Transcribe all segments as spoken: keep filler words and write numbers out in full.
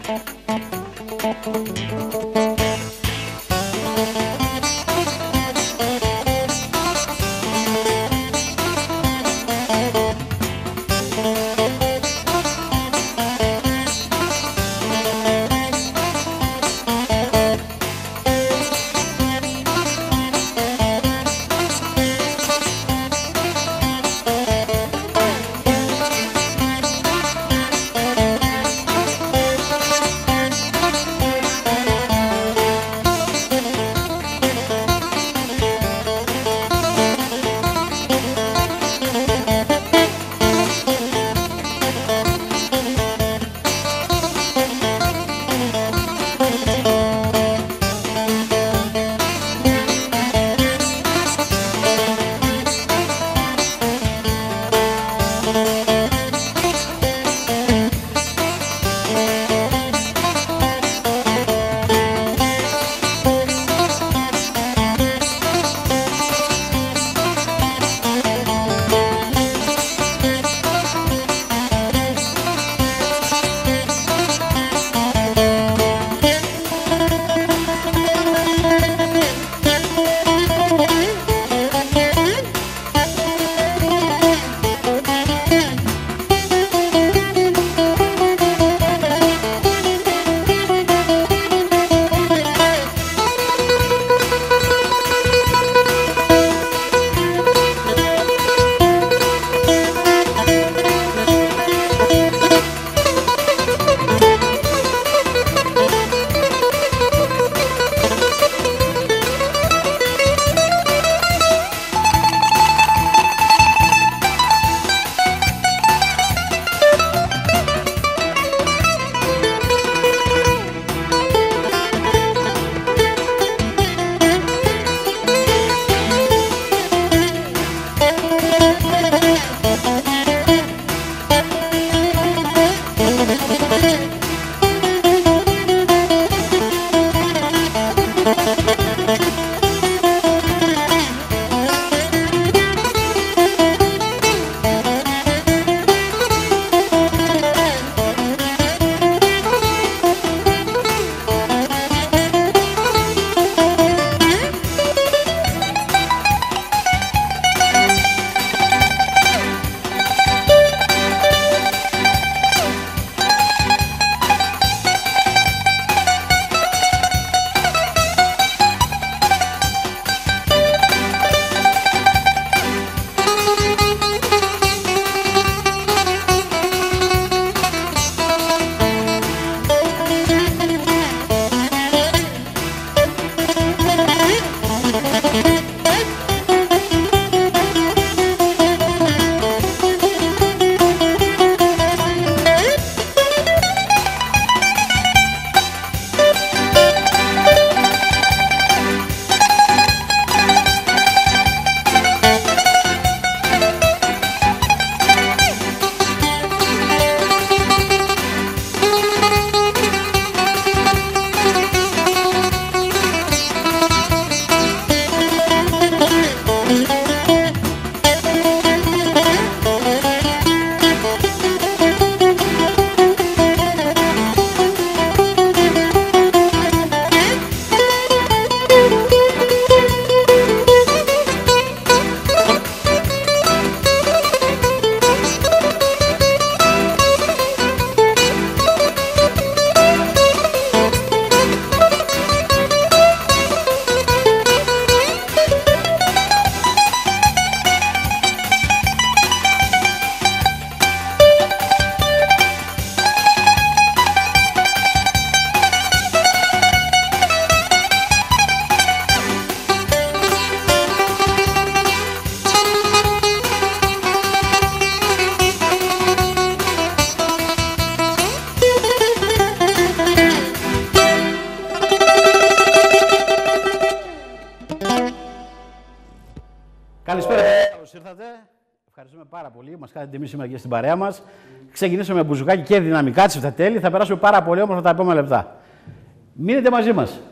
Καλησπέρα, καλώς ήρθατε. Ευχαριστούμε πάρα πολύ. Μας κάνετε τιμή σήμερα και στην παρέα μας. Ξεκινήσουμε με μπουζουκάκι και δυναμικά της τα τέλη. Θα περάσουμε πάρα πολύ όμορφα τα επόμενα λεπτά. Μείνετε μαζί μας.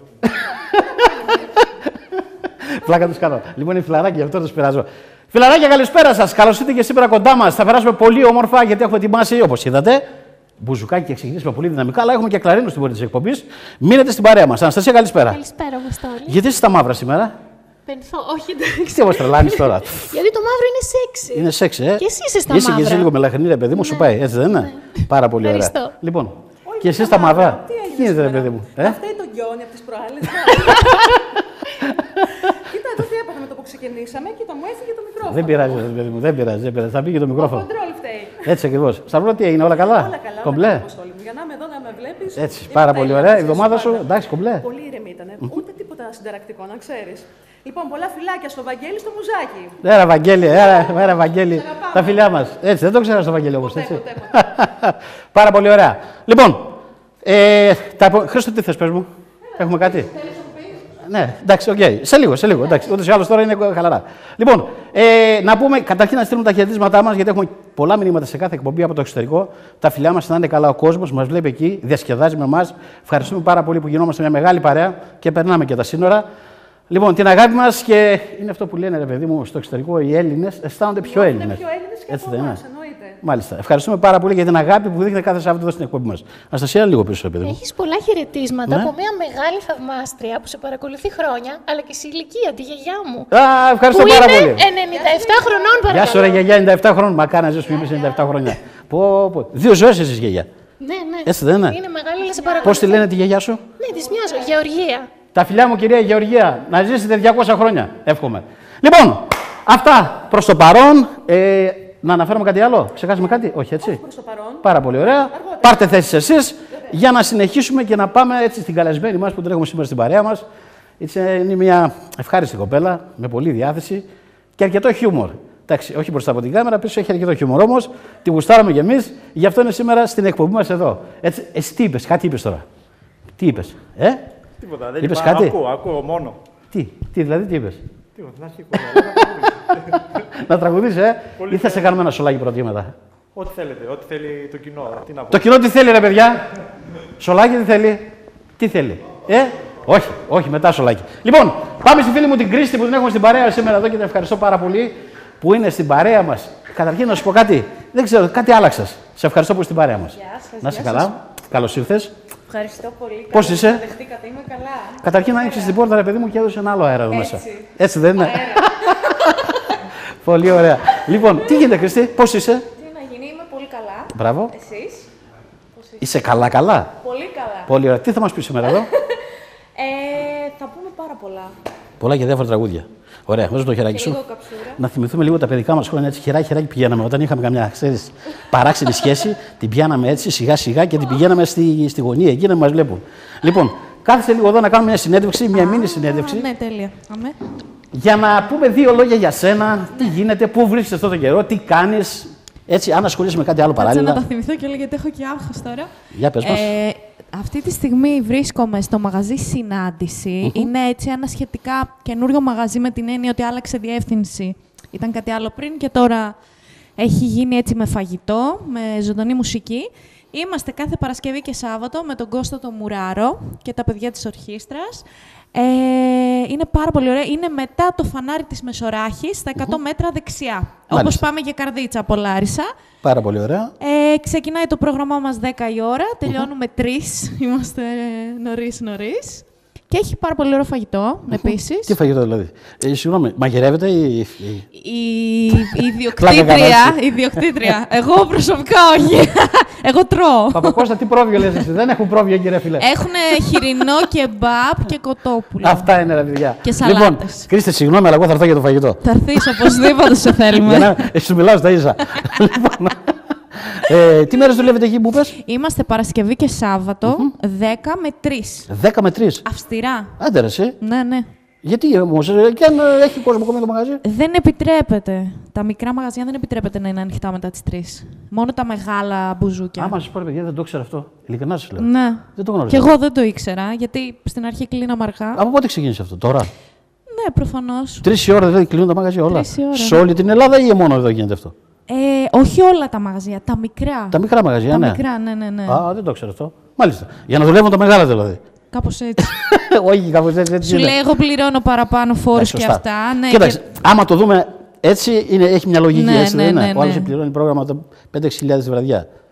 Πλάκα τους κάνω. Λοιπόν, είναι φιλαράκι, γι' αυτό τους πειράζω. Φιλαράκια, καλησπέρα σας. Καλώς ήρθατε και σήμερα κοντά μας. Θα περάσουμε πολύ όμορφα γιατί έχουμε ετοιμάσει, όπως είδατε, μπουζουκάκι και ξεκινήσουμε πολύ δυναμικά, αλλά έχουμε και κλαρίνο στην πορεία της εκπομπής. Μείνετε στην παρέα μας. Αναστασία, καλησπέρα. Καλησπέρα, Αποστόλη. Γιατί είσαι στα μαύρα σήμερα? Πενθώ, όχι εντάξει. Τι όμως τρελάνεις τώρα. Γιατί το μαύρο είναι σεξι. Είναι σεξ, ε. Και εσύ είσαι στα είσαι μαύρα. Και εσύ λίγο μελαχρινή, ρε παιδί μου, σου πάει, έτσι δεν είναι? Ναι. Πάρα πολύ ωραία. Ευχαριστώ. Λοιπόν, και εσύ στα μαύρα. Τι γίνεται, ρε παιδί μου. Ε? Αυτό είναι το γιόνι από τις προάλλες. Κοίτα, εδώ τι έπαθα με το που ξεκινήσαμε, κοίτα μου έφυγε το μικρόφωνο. Δεν πειράζει, ρε παιδί μου, δεν πειράζει, δεν πειράζει. Θα πήγε το μικρόφωνο. Το κοντρόλ φταίει. Έτσι ακριβώς. Σταυρό, τι έγινε, όλα καλά? Όλα καλά. Κομπλέ. Όλα καλά, για να είμαι εδώ να με βλέπεις. Έτσι, πάρα πολύ ωραία. Η εβδομάδα σου, εντάξει, κομπλέ. Πολύ ήρεμη ήταν. Ούτε τίποτα συνταρακτικό, να ξέρεις. Λοιπόν, πολλά φιλάκια στο Βαγγέλη, στο Μουζάκι. Έλα, Βαγγέλη, έλα, έλα, Βαγγέλη. Τα φιλιά μας. Έτσι, δεν το ξέρω στο Βαγγέλη όμως. Ποτέ, Έτσι. ποτέ, ποτέ. Πάρα πολύ ωραία. Λοιπόν, ε, τα... Χρήστο, τι θες, πες μου. Έχουμε κάτι. Ναι, εντάξει, οκ. Okay. Σε λίγο, σε λίγο. Εντάξει, ούτως ή άλλως τώρα είναι χαλαρά. Λοιπόν, ε, να πούμε, καταρχήν να στείλουμε τα χαιρετίσματά μας, γιατί έχουμε πολλά μηνύματα σε κάθε εκπομπή από το εξωτερικό. Τα φιλιά μας, να είναι καλά ο κόσμος, μας βλέπει εκεί, διασκεδάζει με εμάς. Ευχαριστούμε πάρα πολύ που γινόμαστε μια μεγάλη παρέα και περνάμε και τα σύνορα. Λοιπόν, την αγάπη μας και είναι αυτό που λένε, ρε παιδί μου, στο εξωτερικό, οι Έλληνες αισθάνονται πιο Έλληνες. Είναι πιο Έλληνες και έτσι από δεν εμάς, είναι? εννοείται. Μάλιστα. Ευχαριστούμε πάρα πολύ για την αγάπη που δείχνετε κάθε Σάββατο εδώ στην εκπομπή μας. Αναστασία, λίγο πίσω, παιδί μου. Έχεις πολλά χαιρετίσματα Ναι. από μια μεγάλη θαυμάστρια που σε παρακολουθεί χρόνια, αλλά και σε ηλικία, τη γιαγιά μου. Α, ευχαριστώ Που πάρα είναι πολύ. ενενήντα επτά χρονών, παρακαλώ. Γεια σου, ρε γιαγιά, ενενήντα επτά χρόνων. Μακάρι να ζήσουμε εμείς ενενήντα επτά χρόνια. Πω, πω. Δύο ζωές εσείς, γιαγιά. Ναι, ναι. Έτσι δεν είναι? Είναι μεγάλη, αλλά σε παρακολουθεί. Πώς τη λένε τη γιαγιά σου? Ναι, της μοιάζω. Γεωργία. Τα φιλιά μου, κυρία Γεωργία, να ζήσετε διακόσια χρόνια. Εύχομαι. Λοιπόν, αυτά προς το παρόν. Ε, να αναφέρουμε κάτι άλλο. Ξεχάσουμε κάτι? Όχι, έτσι. Προς το παρόν. Πάρα πολύ ωραία. Πάρτε θέσεις εσείς για να συνεχίσουμε και να πάμε έτσι στην καλεσμένη μας που την έχουμε σήμερα στην παρέα μας. Είναι μια ευχάριστη κοπέλα με πολλή διάθεση και αρκετό χιούμορ. Εντάξει, όχι μπροστά από την κάμερα, πίσω έχει αρκετό χιούμορ όμως. Τη γουστάραμε κι εμείς, γι' αυτό είναι σήμερα στην εκπομπή μας εδώ. Έτσι, εσύ τι είπες, κάτι είπες τώρα. Τι είπες, ε? Τίποτα, δεν Είπες είπα, κάτι? Ακούω, ακούω μόνο. Τι, τι δηλαδή, τι είπες? Τίποτα, να έχει κουβέντα. Να τραγουδήσεις, ε? Πολύ Ή θα σε κάνουμε ένα σολάκι πρώτα και μετά? Ό,τι θέλετε, ό,τι θέλει το κοινό. Τι να πω. Το κοινό τι θέλει, ρε παιδιά? Σολάκι τι θέλει? Τι θέλει? Ε? Όχι, όχι, μετά σολάκι. Λοιπόν, πάμε στη φίλη μου την Κρίστη που την έχουμε στην παρέα σήμερα εδώ και την ευχαριστώ πάρα πολύ που είναι στην παρέα μας. Καταρχήν να σου πω κάτι, δεν ξέρω, κάτι άλλαξες. Σε ευχαριστώ που είσαι στην παρέα μας. Γεια σας, Να είσαι γεια καλά. Καλώς ήρθες. Ευχαριστώ πολύ. Πώς είσαι? Με δεχτήκατε, είμαι καλά. Καταρχήν άνοιξες την πόρτα, ρε παιδί μου, και έδωσε ένα άλλο αέρα εδώ μέσα. Έτσι δεν είναι? Πολύ ωραία. Λοιπόν, τι γίνεται, Κρίστη, πώς είσαι? Τι να γίνει, είμαι πολύ καλά. Μπράβο. Εσείς? Είσαι καλά-καλά. Πολύ καλά. Πολύ ωραία. Τι θα μας πεις σήμερα εδώ? Ε, θα πούμε πάρα πολλά. Πολλά και διάφορα τραγούδια. Ωραία, βάζω το χεράκι Και σου. λίγο καψούρα. Να θυμηθούμε λίγο τα παιδικά μας χρόνια. Έτσι, χεράκι-χεράκι πηγαίναμε. Όταν είχαμε καμιά, ξέρεις, παράξενη σχέση, την πιάναμε έτσι σιγά-σιγά και την πηγαίναμε στη, στη γωνία εκεί να μας βλέπουν. Λοιπόν, κάθεσε λίγο εδώ να κάνουμε μια συνέντευξη, μια μίνι συνέντευξη. Ναι, τέλεια. Αμέ. Για να πούμε δύο λόγια για σένα, τι γίνεται, πού βρίσκεσαι αυτό τον καιρό, τι κάνεις. Έτσι, αν ασχολείσαι με κάτι άλλο Κάτσε να τα παράλληλα. θυμηθώ και όλα γιατί έχω και άγχος τώρα. Για πες μας. Ε, αυτή τη στιγμή βρίσκομαι στο μαγαζί Συνάντηση. Είναι έτσι ένα σχετικά καινούριο μαγαζί με την έννοια ότι άλλαξε διεύθυνση. Ήταν κάτι άλλο πριν και τώρα έχει γίνει έτσι με φαγητό, με ζωντανή μουσική. Είμαστε κάθε Παρασκευή και Σάββατο με τον Κώστα τον Μουράρο και τα παιδιά της ορχήστρας. Ε, είναι πάρα πολύ ωραία. Είναι μετά το φανάρι της Μεσοράχης, στα εκατό μέτρα δεξιά. Όπως πάμε για Καρδίτσα από Λάρισα. Πάρα πολύ ωραία. Ε, ξεκινάει το πρόγραμμά μας δέκα η ώρα, τελειώνουμε τρεις, είμαστε νωρίς νωρίς. Και έχει πάρα πολύ ωραίο φαγητό, επίσης. Τι φαγητό δηλαδή. Ε, συγγνώμη, μαγειρεύεται ή. ή- Η, η Πλάκα ιδιοκτήτρια, κάνω, η ιδιοκτήτρια. Εγώ προσωπικά όχι. Εγώ τρώω. Παπακώστα, τι πρόβιο λες εσύ. Δεν έχουν πρόβιο, κύριε φίλε. Έχουν χοιρινό κεμπάπ και κοτόπουλο. Αυτά είναι, ρε παιδιά. Και σαλάτες. Λοιπόν, Κρίστη, συγγνώμη, αλλά εγώ θα έρθω για το φαγητό. Θα έρθεις οπωσδήποτε σε Για θέλουμε. να ε, σου μιλάω στα ίσα. Λοιπόν, ε, τι μέρες δουλεύετε εκεί που είπες? Είμαστε Παρασκευή και Σάββατο, δέκα με τρεις. δέκα με τρεις. Αυστηρά. Άντε ρε εσύ. Ναι, ναι. Γιατί όμως, ε, και αν ε, έχει κόσμο ακόμα το μαγαζί. Δεν επιτρέπεται. Τα μικρά μαγαζιά δεν επιτρέπεται να είναι ανοιχτά μετά τις τρεις. Μόνο τα μεγάλα μπουζούκια. Άμα σας πω ρε παιδιά, δεν το ξέρω αυτό. Ειλικρινά σας λέω. Ναι. Δεν το γνώριζα. Και εγώ δεν το ήξερα, γιατί στην αρχή κλείναμε αργά. Από πότε ξεκίνησε αυτό, τώρα? Ναι, προφανώς. Τρεις η ώρα δηλαδή κλείνουν τα μαγαζιά όλα. Τρεις η ώρα, Σε ναι. όλη την Ελλάδα ή μόνο εδώ γίνεται αυτό? Ε, όχι όλα τα μαγαζιά, τα μικρά. Τα μικρά μαγαζιά, Τα ναι. μικρά, ναι, ναι, ναι. Α, δεν το ξέρω αυτό. Μάλιστα. Για να δουλεύουν τα μεγάλα δηλαδή. Κάπως έτσι. Όχι, κάπως έτσι. έτσι Σου είναι. λέει, εγώ πληρώνω παραπάνω φόρους Ναι, και σωστά. αυτά. Ναι, Κοίταξε, και- άμα το δούμε έτσι, είναι, έχει μια λογική. Ναι, έτσι, ναι, δεν είναι? ναι, Ο άλλος ναι. πληρώνει πρόγραμμα πέντε έξι χιλιάδες τη βραδιά.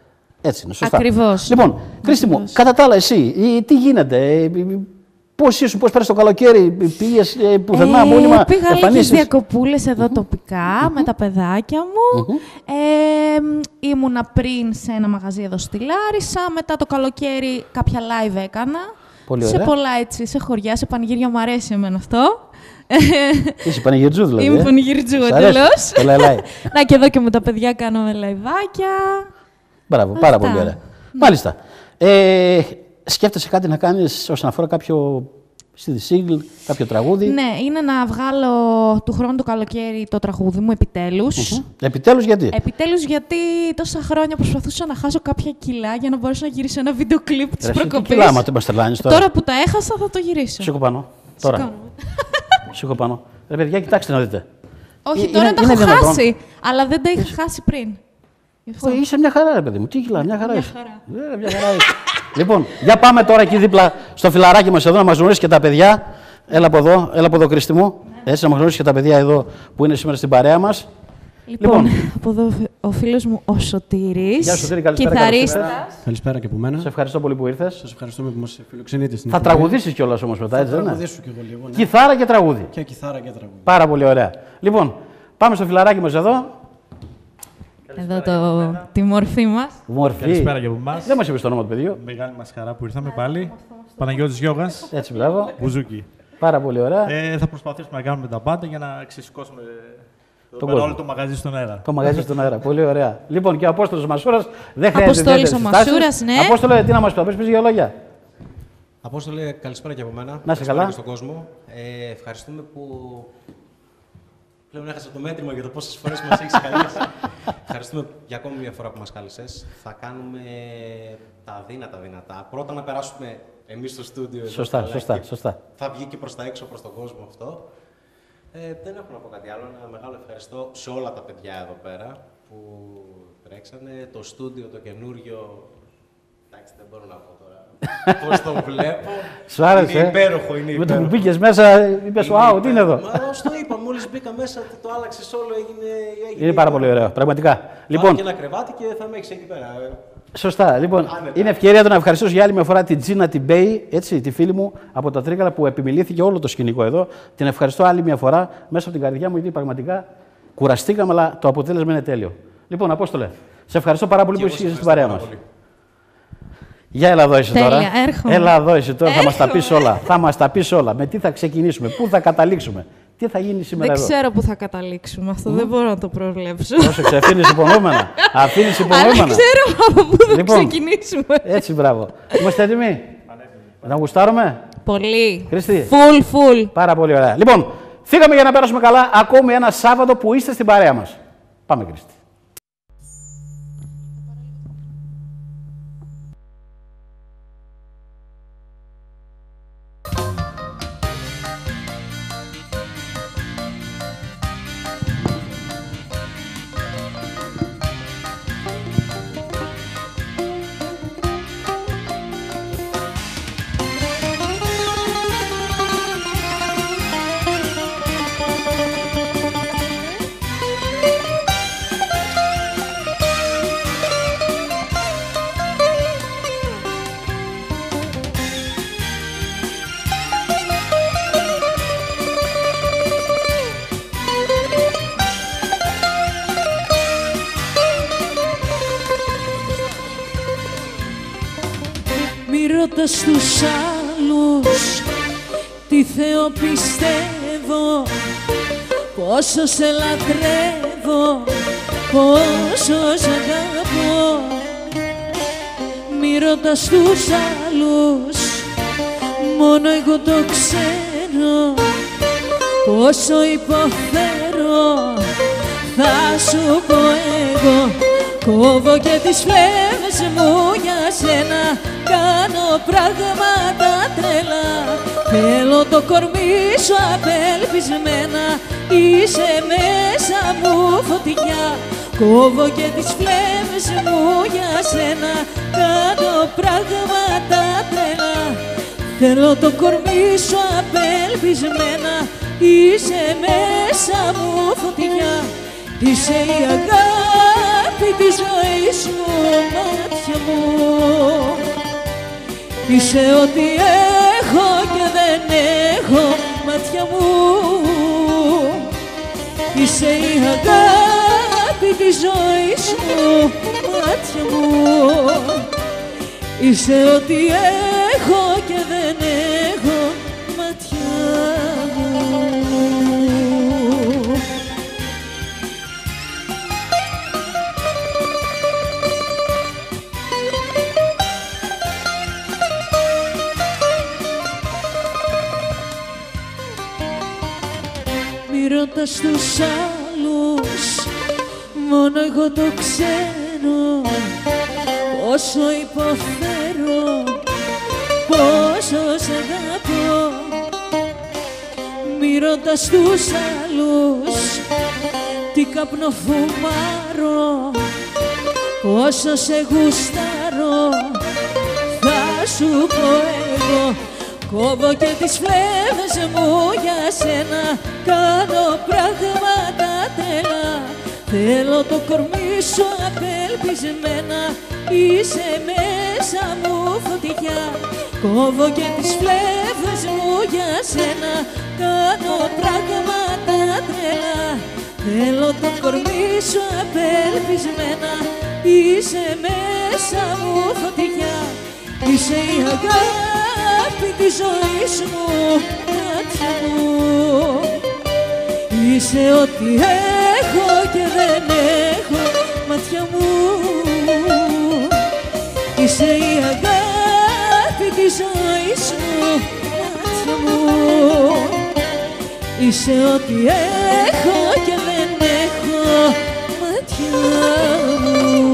Έτσι είναι, σωστά. Ακριβώς. Λοιπόν, Κρίστη μου, κατά τα άλλα, εσύ, ε, τι γίνεται, ε, πώς ήσουν, πώς πέρασε το καλοκαίρι, πήγες ε, πουθενά, Ε, μόνιμα, πήγα λίγες εμφανίσεις. διακοπούλες εδώ τοπικά με τα παιδάκια μου. Ε, ήμουνα πριν σε ένα μαγαζί εδώ στη Λάρισα. Μετά το καλοκαίρι κάποια live έκανα. Πολύ σε ωραία. πολλά έτσι, σε χωριά, σε πανηγύρια μου αρέσει εμένα αυτό. Είσαι πανηγυρτζού δηλαδή. Είμαι ε? πανηγυρτζού Σ' αρέσει? εντελώς. Το λαϊλάι. Να και εδώ και με τα παιδιά κάνουμε λαϊβάκια. Μπράβο, πάρα Αυτά. πολύ ωραία. Μάλιστα. Ε, σκέφτεσαι κάτι να κάνεις όσον αφορά κάποιο σι ντι single, κάποιο τραγούδι. Ναι, είναι να βγάλω του χρόνου το καλοκαίρι το τραγούδι μου, επιτέλους. Μμμ. Επιτέλους γιατί. Επιτέλους, γιατί τόσα χρόνια προσπαθούσα να χάσω κάποια κιλά για να μπορέσω να γυρίσω ένα βίντεο κλιπ της Ρε, εσύ, τι προκοπής. κιλά, άμα το μας τρελάνεις τώρα. Τώρα που τα έχασα θα το γυρίσω. Σήκω πάνω. Τώρα. Σηκώνω. Σήκω πάνω. Ρε παιδιά, κοιτάξτε να δείτε. Όχι, Ε, τώρα είναι- τα είναι έχω δυνατόν? χάσει, αλλά δεν τα είχα χάσει πριν. Γι' αυτό. Ω, είσαι μια χαρά, ρε παιδί μου. Τι κιλά, μια χαρά Μια είσαι. χαρά. Ε, μια χαρά είσαι. Λοιπόν, για πάμε τώρα εκεί δίπλα στο φιλαράκι μας εδώ να μας γνωρίσει και τα παιδιά. Έλα από εδώ, έλα από εδώ, Κρίστη μου. Έτσι, να μας γνωρίσει και τα παιδιά εδώ που είναι σήμερα στην παρέα μας. Λοιπόν, Λοιπόν. από εδώ ο φίλος μου ο Σωτήρης, Γεια σου, Σωτήρη, καλησπέρα, κιθαρίστας. καλησπέρα. Καλησπέρα και από μένα. Σε ευχαριστώ πολύ που ήρθες. Σας ευχαριστούμε που μας φιλοξενείτε στην Θα εκπομπή. τραγουδήσεις κιόλας όμως μετά, έτσι Θα δεν είναι. τραγουδήσω κι εγώ λίγο. Ναι. Κιθάρα και τραγούδι. Και κιθάρα και τραγούδι. Πάρα πολύ ωραία. Λοιπόν, πάμε στο φιλαράκι μας εδώ. Εδώ το, τη μορφή μας. Μορφή. Καλησπέρα και από εμάς. Δεν μας είπες το όνομα του παιδιού. Μεγάλη μας χαρά που ήρθαμε πάλι. Παναγιώτης Γιώγας, Έτσι, μπράβο. Μπουζούκι. Πάρα πολύ ωραία. Ε, θα προσπαθήσουμε να κάνουμε τα πάντα για να ξεσηκώσουμε εδώ Τον πέρα κόσμο. όλο το μαγαζί στον αέρα. Το μαγαζί στον αέρα. Πολύ ωραία. Λοιπόν, και ο Απόστολος Μασούρας δεν χρειάζεται. Αποστόλης ιδιαίτερες ο συστάσεις. Μασούρας, ναι. Απόστολε, τι να μας πει, πες δύο λόγια. Απόστολε, καλησπέρα και από μένα. Να είσαι Καλησπέρα καλά. και στον κόσμο. Ε, ευχαριστούμε που πλέον έχασα το μέτρημα για το πόσες φορές μας έχεις καλέσει. Ευχαριστούμε για ακόμη μια φορά που μας κάλεσες. Θα κάνουμε τα δύνατα δυνατά. Πρώτα να περάσουμε εμείς στο στούντιο. εδώ Σωστά, καλά σωστά, και σωστά. Θα βγει και προς τα έξω, προς τον κόσμο αυτό. Ε, δεν έχω να πω κάτι άλλο. Ένα μεγάλο ευχαριστώ σε όλα τα παιδιά εδώ πέρα που τρέξανε. Το στούντιο, το καινούριο. Εντάξει, δεν μπορώ να πω τώρα πώς το βλέπω. Σου άρεσε. Είναι υπέροχο, είναι Με το υπέροχο. που μπήκες μέσα, είπες, wow, τι είναι εδώ. Μα στο είπα, μόλις μπήκα μέσα, το άλλαξες όλο, έγινε. έγινε Είναι πάρα πολύ ωραίο, πραγματικά. Λοιπόν, Λοιπόν, και ένα κρεβάτι και θα με έχεις εκεί πέρα. σωστά. Λοιπόν, Άνετα. είναι ευκαιρία του να ευχαριστήσω για άλλη μια φορά την Τζίνα την Μπέι, έτσι, τη φίλη μου από τα Τρίκαλα που επιμιλήθηκε όλο το σκηνικό εδώ. Την ευχαριστώ άλλη μια φορά μέσα από την καρδιά μου, γιατί πραγματικά κουραστήκαμε, αλλά το αποτέλεσμα είναι τέλειο. Λοιπόν, Απόστολε, σε ευχαριστώ πάρα πολύ Και που εγώ είσαι σε στην παρέα μας. ευχαριστώ πάρα Για έλα εδώ είσαι Τέλεια, τώρα. έρχομαι. Έλα εδώ είσαι τώρα, θα μας τα πεις Έρχομαι. όλα. Θα μας τα πεις όλα. Με τι θα ξεκινήσουμε, πού θα καταλήξουμε, τι θα γίνει σήμερα Δεν εδώ. ξέρω πού θα καταλήξουμε. Αυτό δεν μπορώ να το προβλέψω. Πρόσεξε, αφήνεις υπονοούμενα. Αφήνεις Αλλά υπονοούμενα. ξέρω από πού θα Λοιπόν. ξεκινήσουμε. Έτσι, μπράβο. Είμαστε έτοιμοι. Να γουστάρουμε. Πολύ. Χρήστη. Full, full. Πάρα πολύ ωραία. Λοιπόν, φύγαμε για να περάσουμε καλά ακόμη ένα Σάββατο που είστε στην παρέα μας. Πάμε, Χρήστη. Μη ρωτάς τους άλλους τι Θεό πιστεύω, πόσο σε λατρεύω, πόσο σ' αγαπώ. Μη ρωτάς τους άλλους, μόνο εγώ το ξέρω, πόσο υποφέρω, θα σου πω εγώ. Κόβω και τις φλέβες μου για σένα, κάνω πράγματα τρελά. Θέλω το κορμί σου απελπισμένα, είσαι μέσα μου φωτιά. Κόβω και τις φλέβες μου για σένα, κάνω πράγματα τρελά. Θέλω το κορμί σου απελπισμένα, είσαι μέσα μου φωτιά. Είσαι η αγάπη της ζωής μου, μάτια μου. Είσαι ό,τι έχω και δεν έχω, μάτια μου. Είσαι η αγάπη της ζωής μου, μάτια μου. Είσαι ό,τι έχω και δεν έχω, μάτια μου. Μη ρωτάς τους άλλους, μόνο εγώ το ξέρω, πόσο υποφέρω, πόσο σ' αγαπώ. Μη ρωτάς τους άλλους, τι καπνό φουμάρω, πόσο σε γουστάρω, θα σου πω εγώ. Κόβω και τις φλέβες μου για σένα, κάνω πράγματα τρελά. Θέλω το κορμί σου απελπισμένα, είσαι μέσα μου φωτιά. Κόβω και τις φλέβες μου για σένα, κάνω πράγματα τρελά. Θέλω το κορμί σου απελπισμένα, είσαι μέσα μου φωτιά. Είσαι η αγάπη της ζωής μου, μάτια μου. Είσαι ό,τι έχω και δεν έχω, μάτια μου. Είσαι η αγάπη της ζωής μου, μάτια μου. Είσαι ό,τι έχω και δεν έχω, μάτια μου.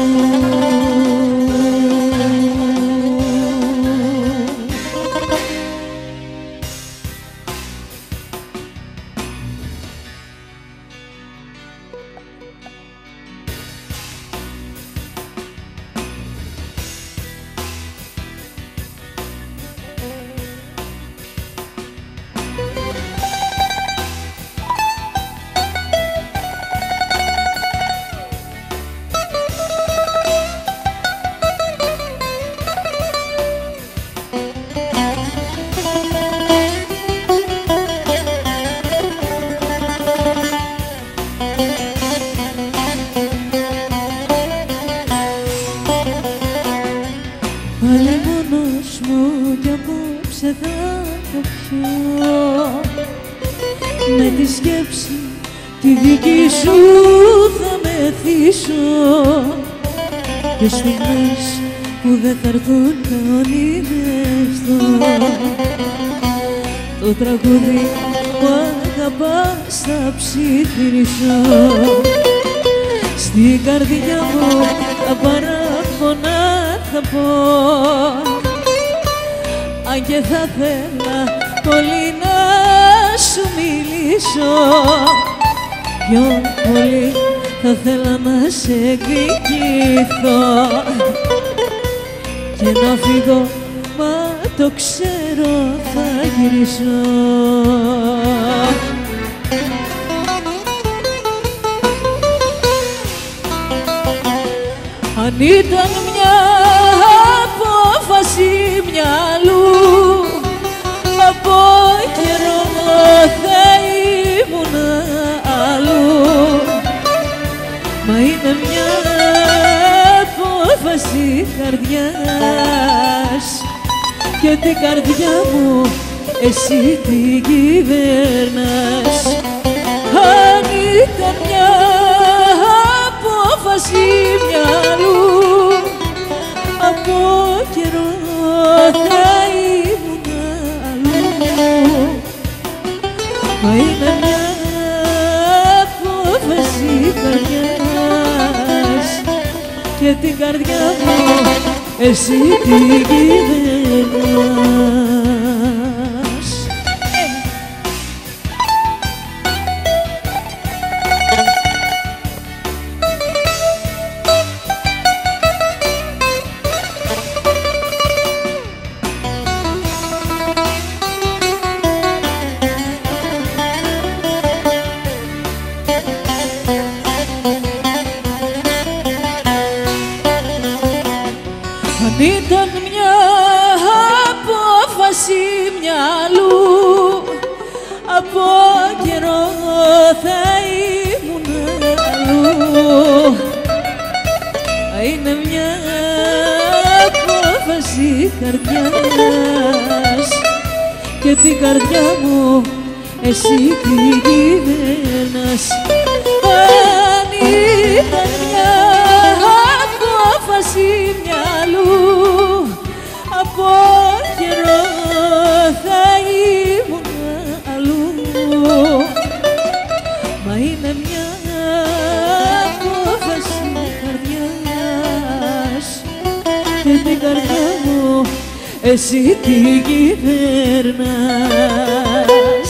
Πάλι μόνος μου κι απόψε θα το πιω. Με τη σκέψη τη δική σου θα μεθύσω. Και στιγμές που δεν θα έρθουν θα ονειρευτώ. Το τραγούδι που αγαπάς θα ψιθυρίσω. Στην καρδιά μου τα παράπονα θα πω. Αν και θα θέλα πολύ να σου μιλήσω, πιο πολύ θα θέλα να σε εκδικηθώ και να φύγω, μα το ξέρω θα γυρίσω. Αν ήταν μια απόφαση μυαλού, από καιρό θα ήμουν αλλού. Μα είναι μια απόφαση καρδιάς και την καρδιά μου εσύ την κυβέρνας. Αν ήταν μια απόφαση μυαλού, από καιρό θα ήμουν αλλού. Μα είναι μια απόφαση καρδιάς και την καρδιά μου εσύ την κυβέρνας. Αν ήταν μια απόφαση μυαλού, από καιρό θα ήμουν αλλού. Είναι μια απόφαση καρδιάς και την καρδιά μου εσύ την κυβέρνας. Αν ήταν μια απόφαση μυαλού, από καιρό θα ήμουν αλλού. Μα είναι μια απόφαση καρδιάς και την καρδιά μου εσύ την κυβέρνας.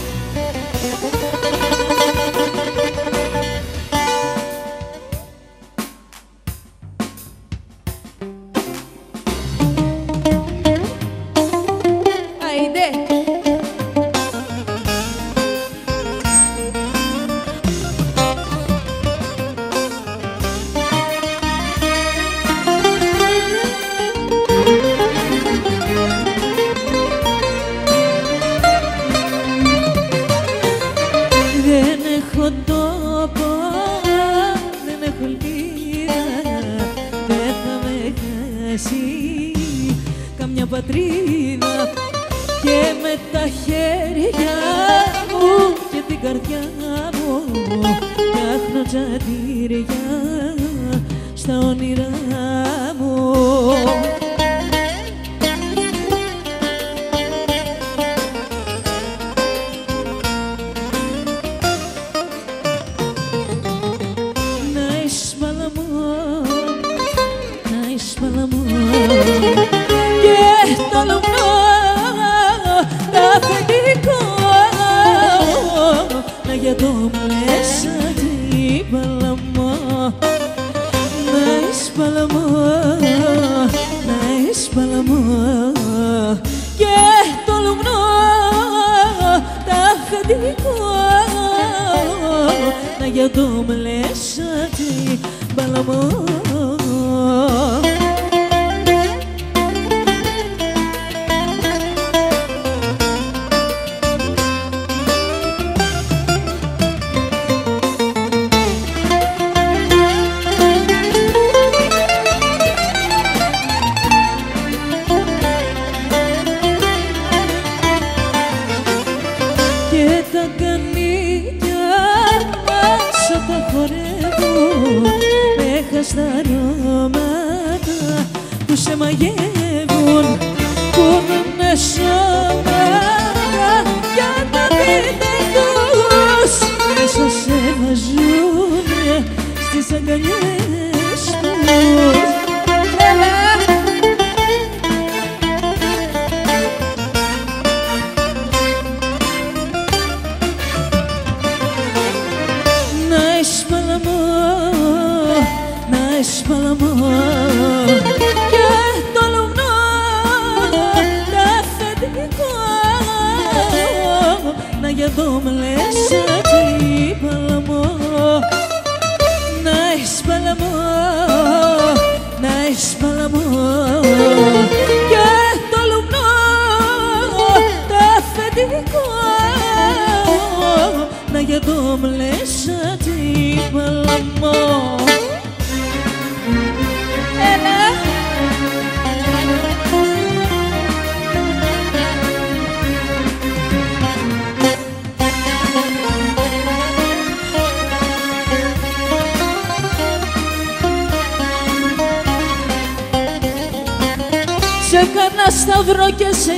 Σταυρό και σε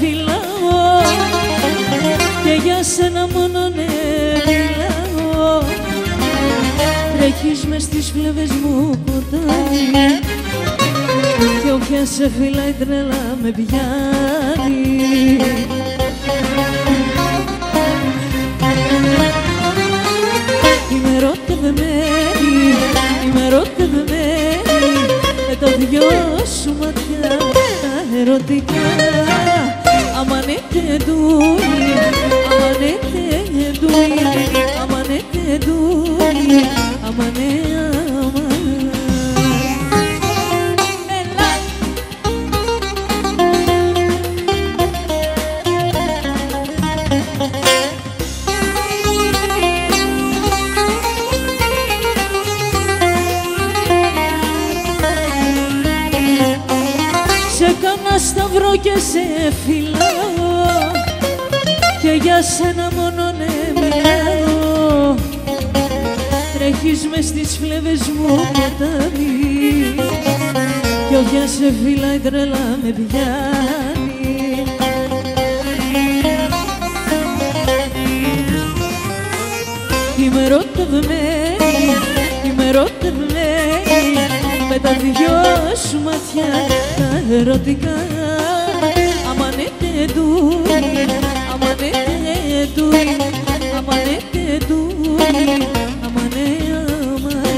φυλάω και για σένα μόνο ναι μιλάω. Τρέχεις μες στις φλέβες μου ποτάμι κι όποια σε φυλάει τρέλα με πιάνει. Είμαι ερωτευμένη, είμαι ερωτευμένη με τα δυο σου ματιά ερωτικά. Αμανέτε ντούι, αμανέτε ντούι, αμανέτε ντούι, αμανέ, αμανέ. Έλα! ένα σταυρό και σε φυλάω και για σένα μόνο ναι μιλάω. Τρέχεις μες στις φλέβες μου ποτάμι κι όποια σε φυλάει τρελά με πιάνει. Είμαι ερωτευμένη, είμαι ερωτευμένη με τα δυο σου μάτια τα ερωτικά. Αμανέτε ντούι, αμανέτε ντούι, αμανέτε ντούι, αμανέ, αμανέ.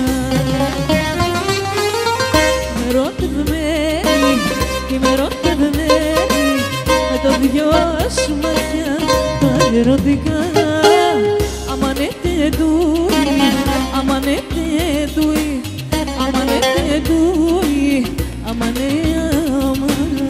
Είμαι ερωτευμένη, είμαι ερωτευμένη με τα δυο σου μάτια τα ερωτικά. Amanete dui, amanete dui, amanete dui, amane amane.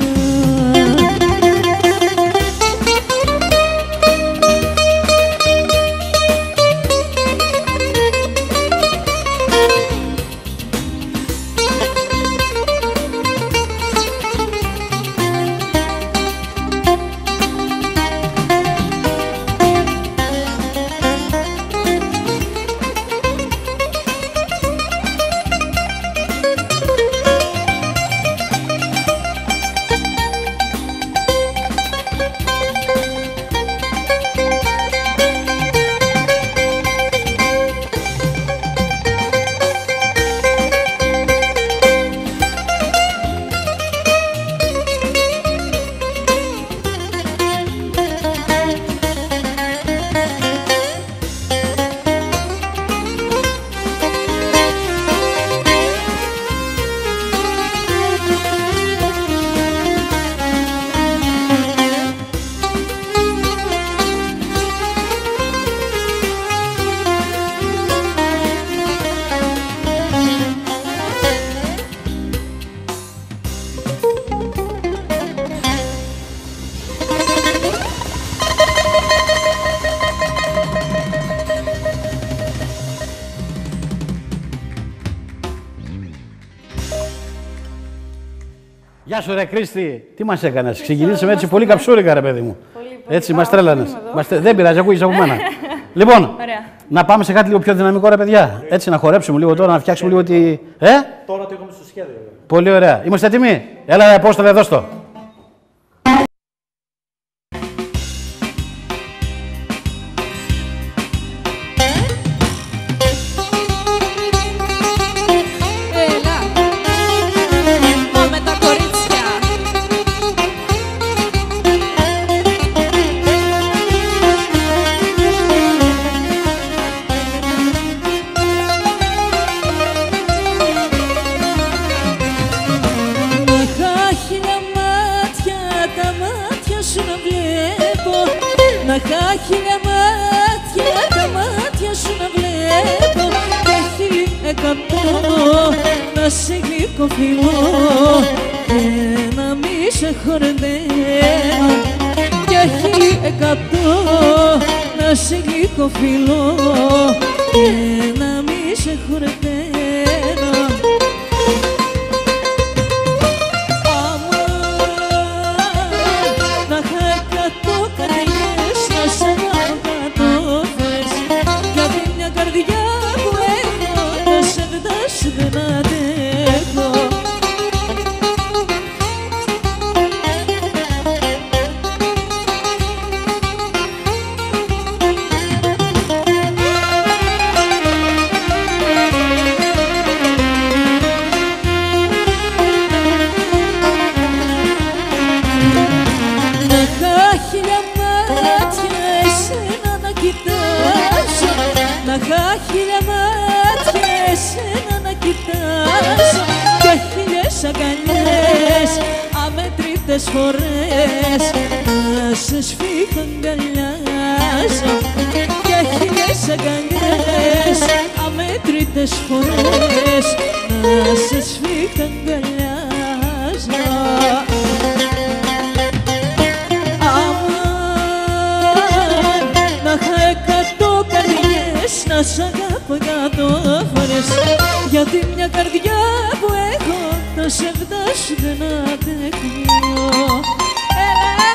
Γεια σου ρε Κρίστη, τι μας έκανες, ξεκινήσαμε έτσι πολύ καψούρικα ρε παιδί μου. Πολύ, πολύ. Έτσι μας τρέλανες. Μας... Δεν πειράζει, ακούγεις από μένα. Λοιπόν, ωραία. Να πάμε σε κάτι λίγο πιο δυναμικό ρε παιδιά. Okay. Έτσι να χορέψουμε λίγο τώρα, να φτιάξουμε λίγο τη... Ε? Τώρα το είχαμε στο σχέδιο. Πολύ ωραία. Είμαστε έτοιμοι. Έλα ρε Απόστολε, δώσ' το. Να είχα χίλια μάτια, τα μάτια σου να βλέπω και χίλι εκατό να σε γλυκοφιλώ και να μη σε χορδένω και χίλι εκατό να σε γλυκοφιλώ και να μη σε χορδένω. Να είχα χίλια μάτια εσένα να κοιτάσω και χίλιες αγκαλιές αμετρήτες φορές να σε σφίχα αγκαλιάζω και χίλιες αγκαλιές αμετρήτες φορές να σε σφίχα αγκαλιάζω. Αμάν να είχα εκατό καρδιές να σ' αγάπω εκατό φορές γιατί μια καρδιά που έχω το σεβδά σου δεν αντέχω. Έλα!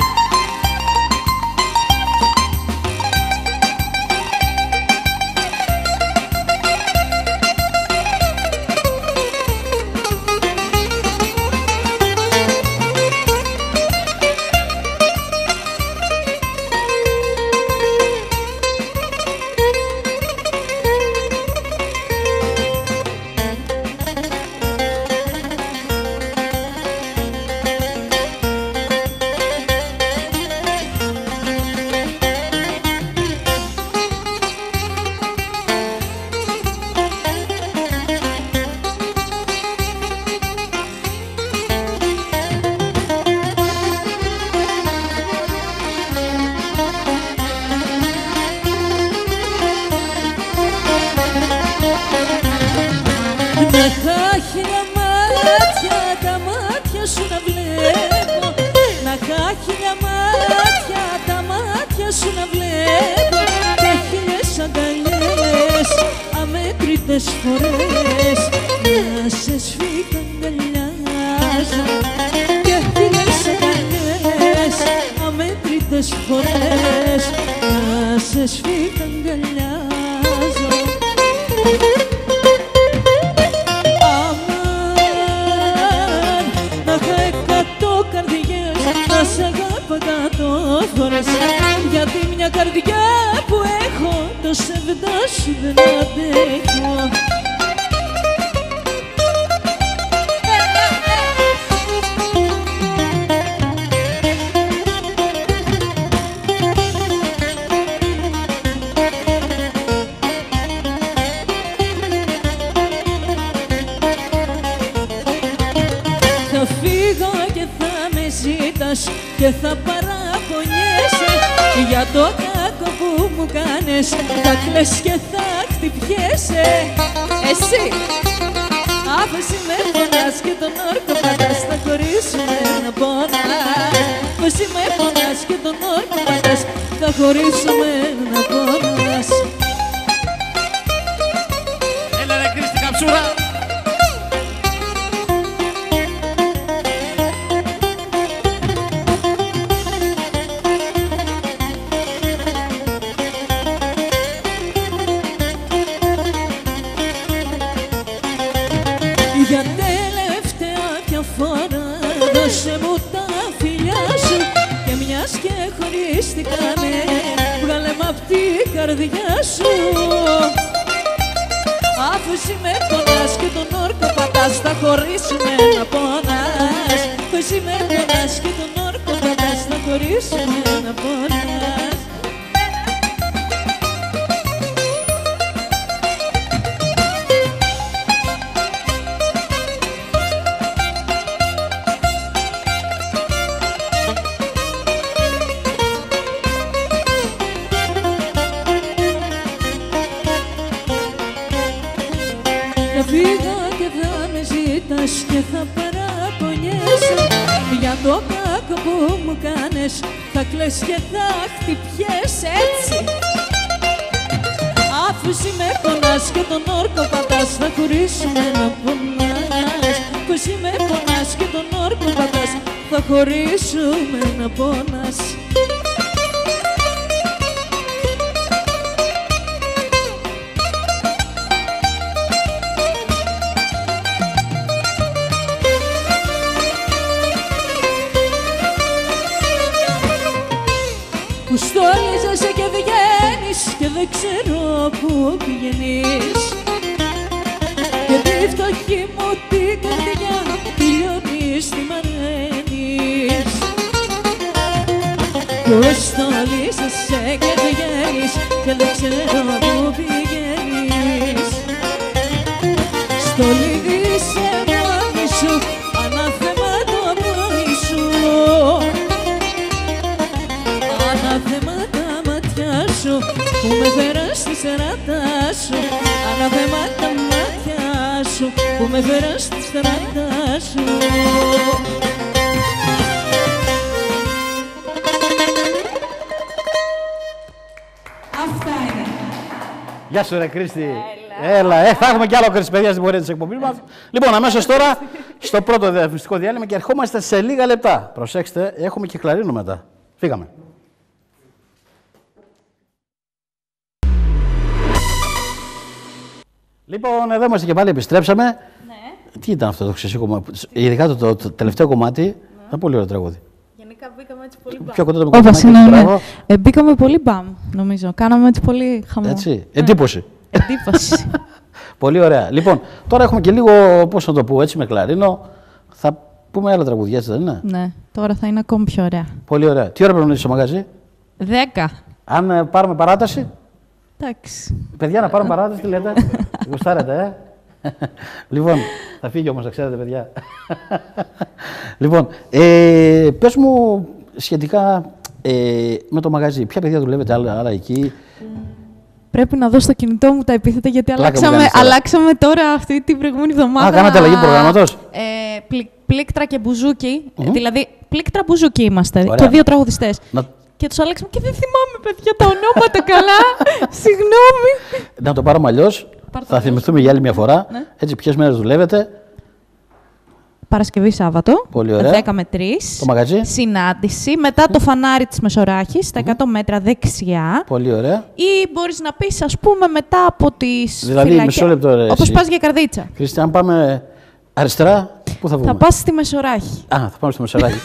Και θα παραπονιέσαι για το κακό που μου κάνες. Θα κλαις και θα χτυπιέσαι. Εσύ άφεση με πονάς και τον όρκο πατάς. Θα χωρίσουμε να πονάς. Εσύ με πονάς και τον όρκο πατάς. Θα χωρίσουμε να πονάς. Έλα ρε Κρίστη καψούρα. Για τελευταία μια φορά δώσε μου τα φιλιά σου. Και μιας και χωρίστηκαμε, βγάλε μ' απ' την καρδιά σου. Αφού εσύ με πονάς και τον όρκο πατάς, θα χωρίσουμε να πονάς. Αφού εσύ με πονάς και τον όρκο πατάς, θα χωρίσουμε να πονάς. Και θα παραπονιέσαι για το κακό που μου κάνες. Θα κλαις και θα χτυπιέσαι έτσι. Αφού εσύ με πονάς και τον όρκο πατάς, θα χωρίσουμε να πονάς. Αφού εσύ με πονάς και τον όρκο πατάς, θα χωρίσουμε να πονάς. Που στόλιζεσαι και βγαίνεις και δεν ξέρω πού πηγαίνεις. Και τη φτωχή μου την καρδιά τη λιώνεις, τη μαραίνεις. Που στόλιζεσαι και βγαίνεις και δεν ξέρω πού πηγαίνεις. Στολίζεσαι μόνη σου, ανάθεμα το πόνι σου. Ανάθεμα τα μάτια σου που με φέραν στη σεράτα σου. Ανάθεμα τα μάτια σου που με φέραν στη σεράτα σου. Αυτά είναι. Γεια σου ρε Κρίστη. Έλα. Έλα, ε, θα έχουμε κι άλλο κρίσιμο παιδιά στην πορεία της εκπομπής μας. Λοιπόν, αμέσως τώρα στο πρώτο διαφημιστικό διάλειμμα και ερχόμαστε σε λίγα λεπτά. Προσέξτε, έχουμε και κλαρίνο μετά. Φύγαμε. Λοιπόν, εδώ είμαστε και πάλι, επιστρέψαμε. Ναι. Τι ήταν αυτό το ξεσήκωμα, ειδικά το, το, το τελευταίο κομμάτι, ναι. Ήταν πολύ ωραίο τραγούδι. Γενικά μπήκαμε έτσι πολύ μπαμ. Πιο κοντά το Ω, Βασίλειο, ναι. Ε, μπήκαμε πολύ μπαμ, νομίζω. Κάναμε έτσι πολύ χαμό. Έτσι, ναι. Εντύπωση. Εντύπωση. Πολύ ωραία. Λοιπόν, τώρα έχουμε και λίγο, πώς να το πω έτσι, με κλαρίνο. Θα πούμε άλλα τραγουδιά, έτσι δεν είναι? Ναι, τώρα θα είναι ακόμη πιο ωραία. Πολύ ωραία. Τι ώρα πρέπει να είσαι στο μαγαζί? Δέκα. Αν ε, πάρουμε παράταση. Εντάξει. Παιδιά, να πάρουμε παράταση, τι λέτε? Γουστάρετε, ε. Λοιπόν, θα φύγει όμως, να ξέρετε, παιδιά. Λοιπόν, ε, πες μου σχετικά ε, με το μαγαζί. Ποια παιδιά δουλεύετε άλλα, άλλα εκεί? Πρέπει να δω στο κινητό μου τα επίθετα, γιατί αλλάξαμε τώρα. αλλάξαμε τώρα αυτή την προηγούμενη εβδομάδα. Α, κάνατε αλλαγή προγράμματος. Ε, πλη, πλήκτρα και μπουζούκι. Mm-hmm. Δηλαδή, πλήκτρα μπουζούκι είμαστε. Ωραία. Και δύο τραγουδιστές. Να... Και τους αλλάξαμε και δεν θυμάμαι, παιδιά, τα ονόματα καλά. Συγγνώμη. Να το πάρουμε αλλιώς. Θα θυμηθούμε για άλλη μια φορά. Ναι. Έτσι, ποιες μέρες δουλεύετε? Παρασκευή Σάββατο. Πολύ ωραία. δέκα με τρεις. Το μαγαζί. Συνάντηση. Μετά το φανάρι της Μεσοράχης, στα εκατό μέτρα δεξιά. Πολύ ωραία. Ή μπορείς να πεις, ας πούμε, μετά από τις δηλαδή, φυλακές. Μισό λεπτό, ρε, όπως πας για Καρδίτσα. Χριστί, αν πάμε αριστερά, πού θα βγούμε? Θα πας στη Μεσοράχη. Α, θα πάμε στη Μεσοράχη.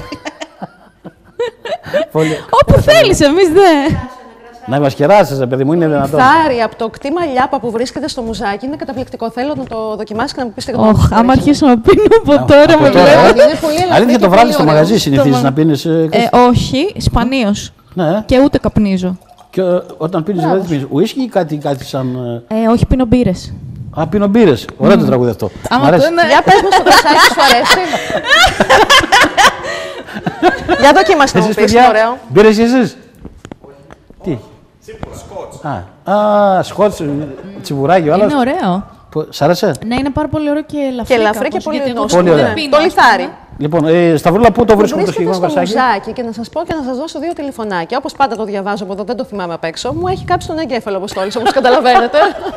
Πολύ... Όπου θέλεις, εμείς δεν. Να μας κεράσεις, παιδί μου, είναι δυνατόν. Θάρι από το κτήμα Λιάπα που βρίσκεται στο Μουζάκι είναι καταπληκτικό. Θέλω να το δοκιμάσεις και να μου πεις τη γνώμη σου. Όχι, άμα αρχίσω να πίνω από τώρα με βλέπω. Αλήθεια, το βράδυ στο μαγαζί συνηθίζεις να πίνεις? Όχι, σπανίως. Και ούτε καπνίζω. Και όταν πίνεις, δηλαδή πίνεις ουίσκι ή κάτι σαν. Όχι, πίνω μπύρες. Α, πίνω μπύρες. Ωραίο το τραγούδι αυτό. Για πες μου στο κρασάκι σου αρέσει. Για δοκίμαστε να μου πεις, ωραίο. Μπύρες και εσείς? Τι? Σκότς. Α, σκότς, τσιβουράκι, ο άλλος. Είναι ωραίο. Σ' άρεσε? Ναι, είναι πάρα πολύ ωραίο και ελαφρύ. Και ελαφρύ και πολύ γνωστό. Πολύ ωραία. Το λιθάρι. Λοιπόν, ε, Σταυρούλα, πού το βρίσκουμε το συγκεκριμένο κρασάκι? Στο Μουζάκι, και να σας πω και να σας δώσω δύο τηλεφωνάκια. Όπως πάντα το διαβάζω από εδώ, δεν το θυμάμαι απ' έξω. Μου έχει κάψει τον εγκέφαλο, Αποστόλης, όπως καταλαβαίνετε.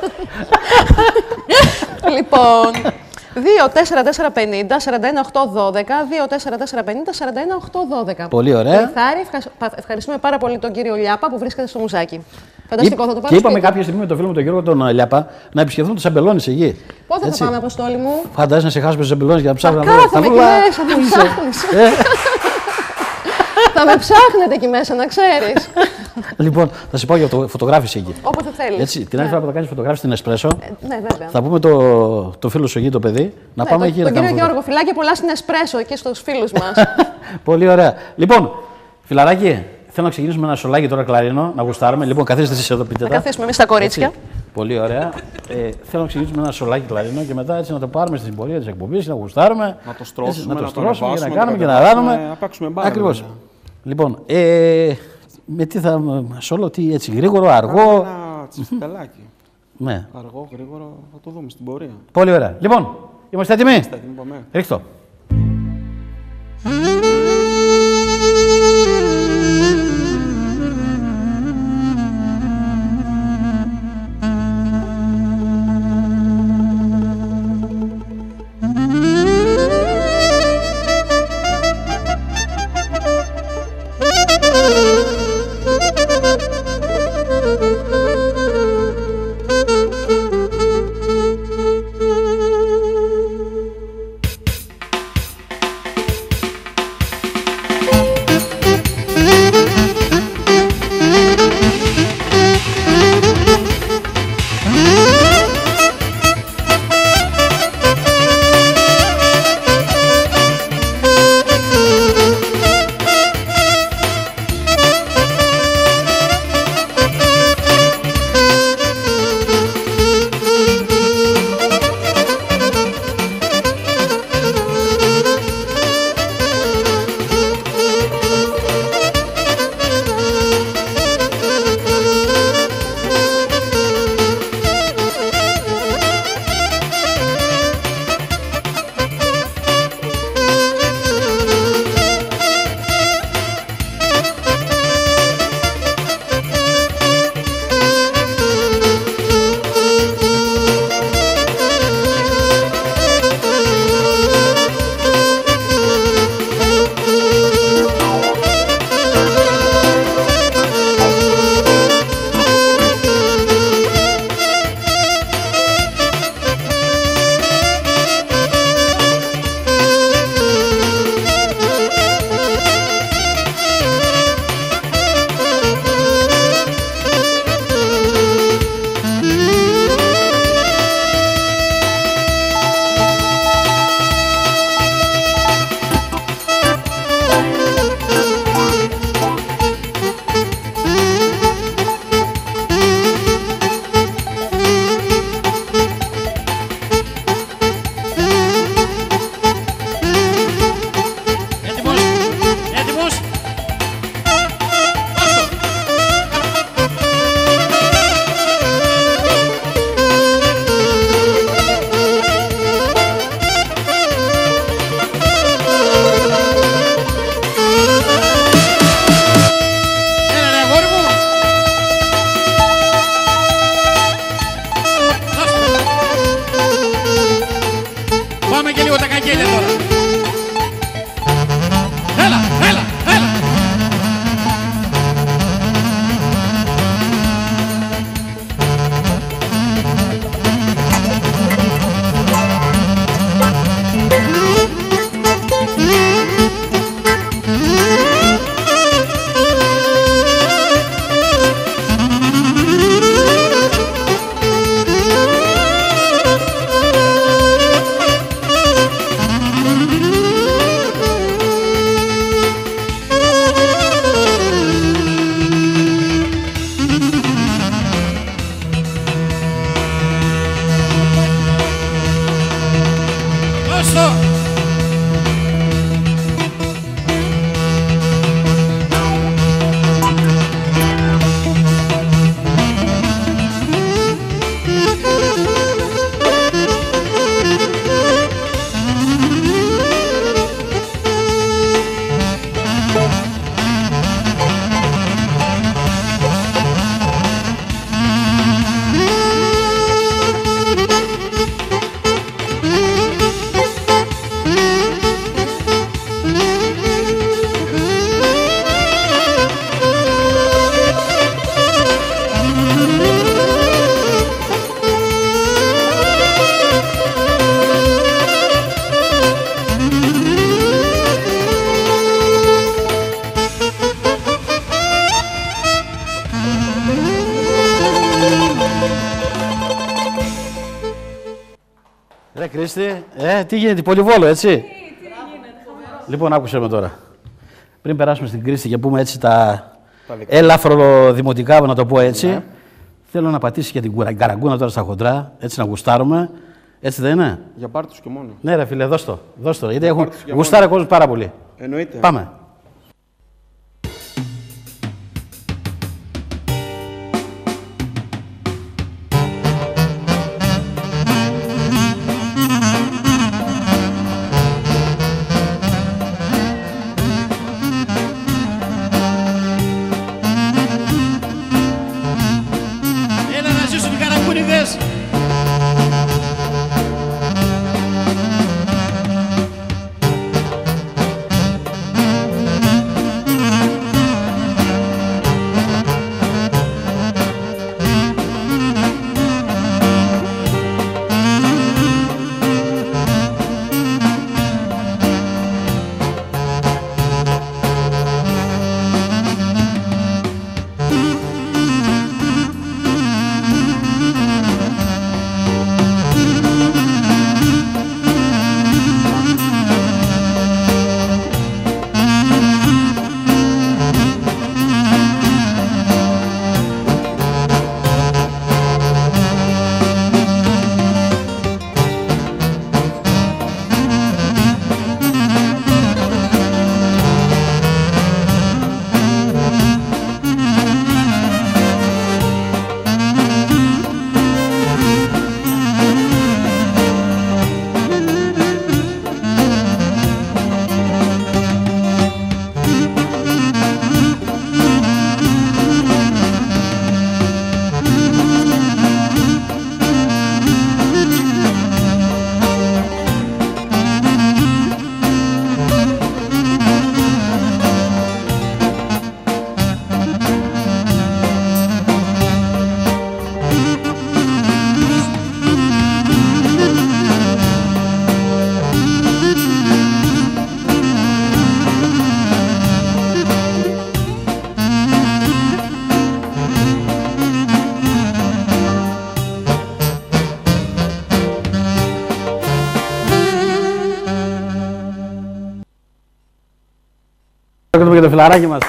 Λοιπόν, δύο τέσσερα τέσσερα πενήντα σαράντα ένα οκτώ δώδεκα, δύο τέσσερα τέσσερα πενήντα σαράντα ένα οκτώ δώδεκα. Πολύ ωραία. Λιθάρι, ευχαριστούμε πάρα πολύ τον κύριο Λιάπα που βρίσκεται στο Μουζάκι. Φανταστικό, θα το και είπαμε κάποια στιγμή με τον φίλο μου τον Γιώργο τον Λιάπα να επισκεφθούν τους αμπελώνες εκεί. Πότε θα πάμε, Αποστόλη μου? Φαντάζεσαι να σε χάσουμε στους αμπελώνες για να ψάχνουμε. Θα κάθομαι εκεί μέσα, θα με ψάχνεις. Θα με ψάχνετε εκεί μέσα, να ξέρεις. Λοιπόν, θα σε πάω για το φωτογράφηση εκεί. Όποτε θέλεις. Έτσι, την άλλη φορά που θα κάνεις φωτογράφηση στην Εσπρέσο, ναι, βέβαια. Θα πούμε το, το φίλο σου εκεί, το παιδί, να πάμε εκεί να κάνουμε. Τον κύριο Γιώργο, φιλάκια πολλά στην Εσπρέσο εκεί στους φίλους μας. Πολύ ωραία. Λοιπόν, φιλαράκι. Θέλω να ξεκινήσουμε ένα σολάκι τώρα κλαρίνο, να γουστάρουμε. Λοιπόν, καθίστε εσείς εδώ, πείτε τα. Να καθίσουμε εμείς τα κορίτσια. Έτσι. Πολύ ωραία. Ε, θέλω να ξεκινήσουμε ένα σολάκι κλαρίνο και μετά έτσι να το πάρουμε στην πορεία της εκπομπής, να γουστάρουμε. Να το στρώσουμε, έτσι, να το να στρώσουμε το και να ανεβάσουμε, κάνουμε και να να ράνουμε. Να παίξουμε μπάλα. Ακριβώς. Λοιπόν, ε, με τι θα. Σόλο, τι έτσι, γρήγορο, αργό. Ένα τσιφτελάκι. Ναι. Αργό, γρήγορο, θα το δούμε στην πορεία. Πολύ ωραία. Λοιπόν, είμαστε έτοιμοι? Είμαστε έτοιμοι, πάμε. Ρίχτω. Κρίστη. Ε, τι γίνεται, Πολυβόλο, έτσι. Τι, τι γίνεται, λοιπόν, άκουσε με τώρα. Πριν περάσουμε στην Κρίστη και πούμε έτσι τα ελαφρο δημοτικά, να το πω έτσι, ναι. Θέλω να πατήσει και την καραγκούνα τώρα στα χοντρά, έτσι να γουστάρουμε. Έτσι δεν είναι. Για πάρτους και μόνο. Ναι, ρε φίλε, δώσ' το. Δώσ' το. Γιατί έχουν γουστάρει ο κόσμος πάρα πολύ. Εννοείται. Πάμε. Για το φιλαράκι μας.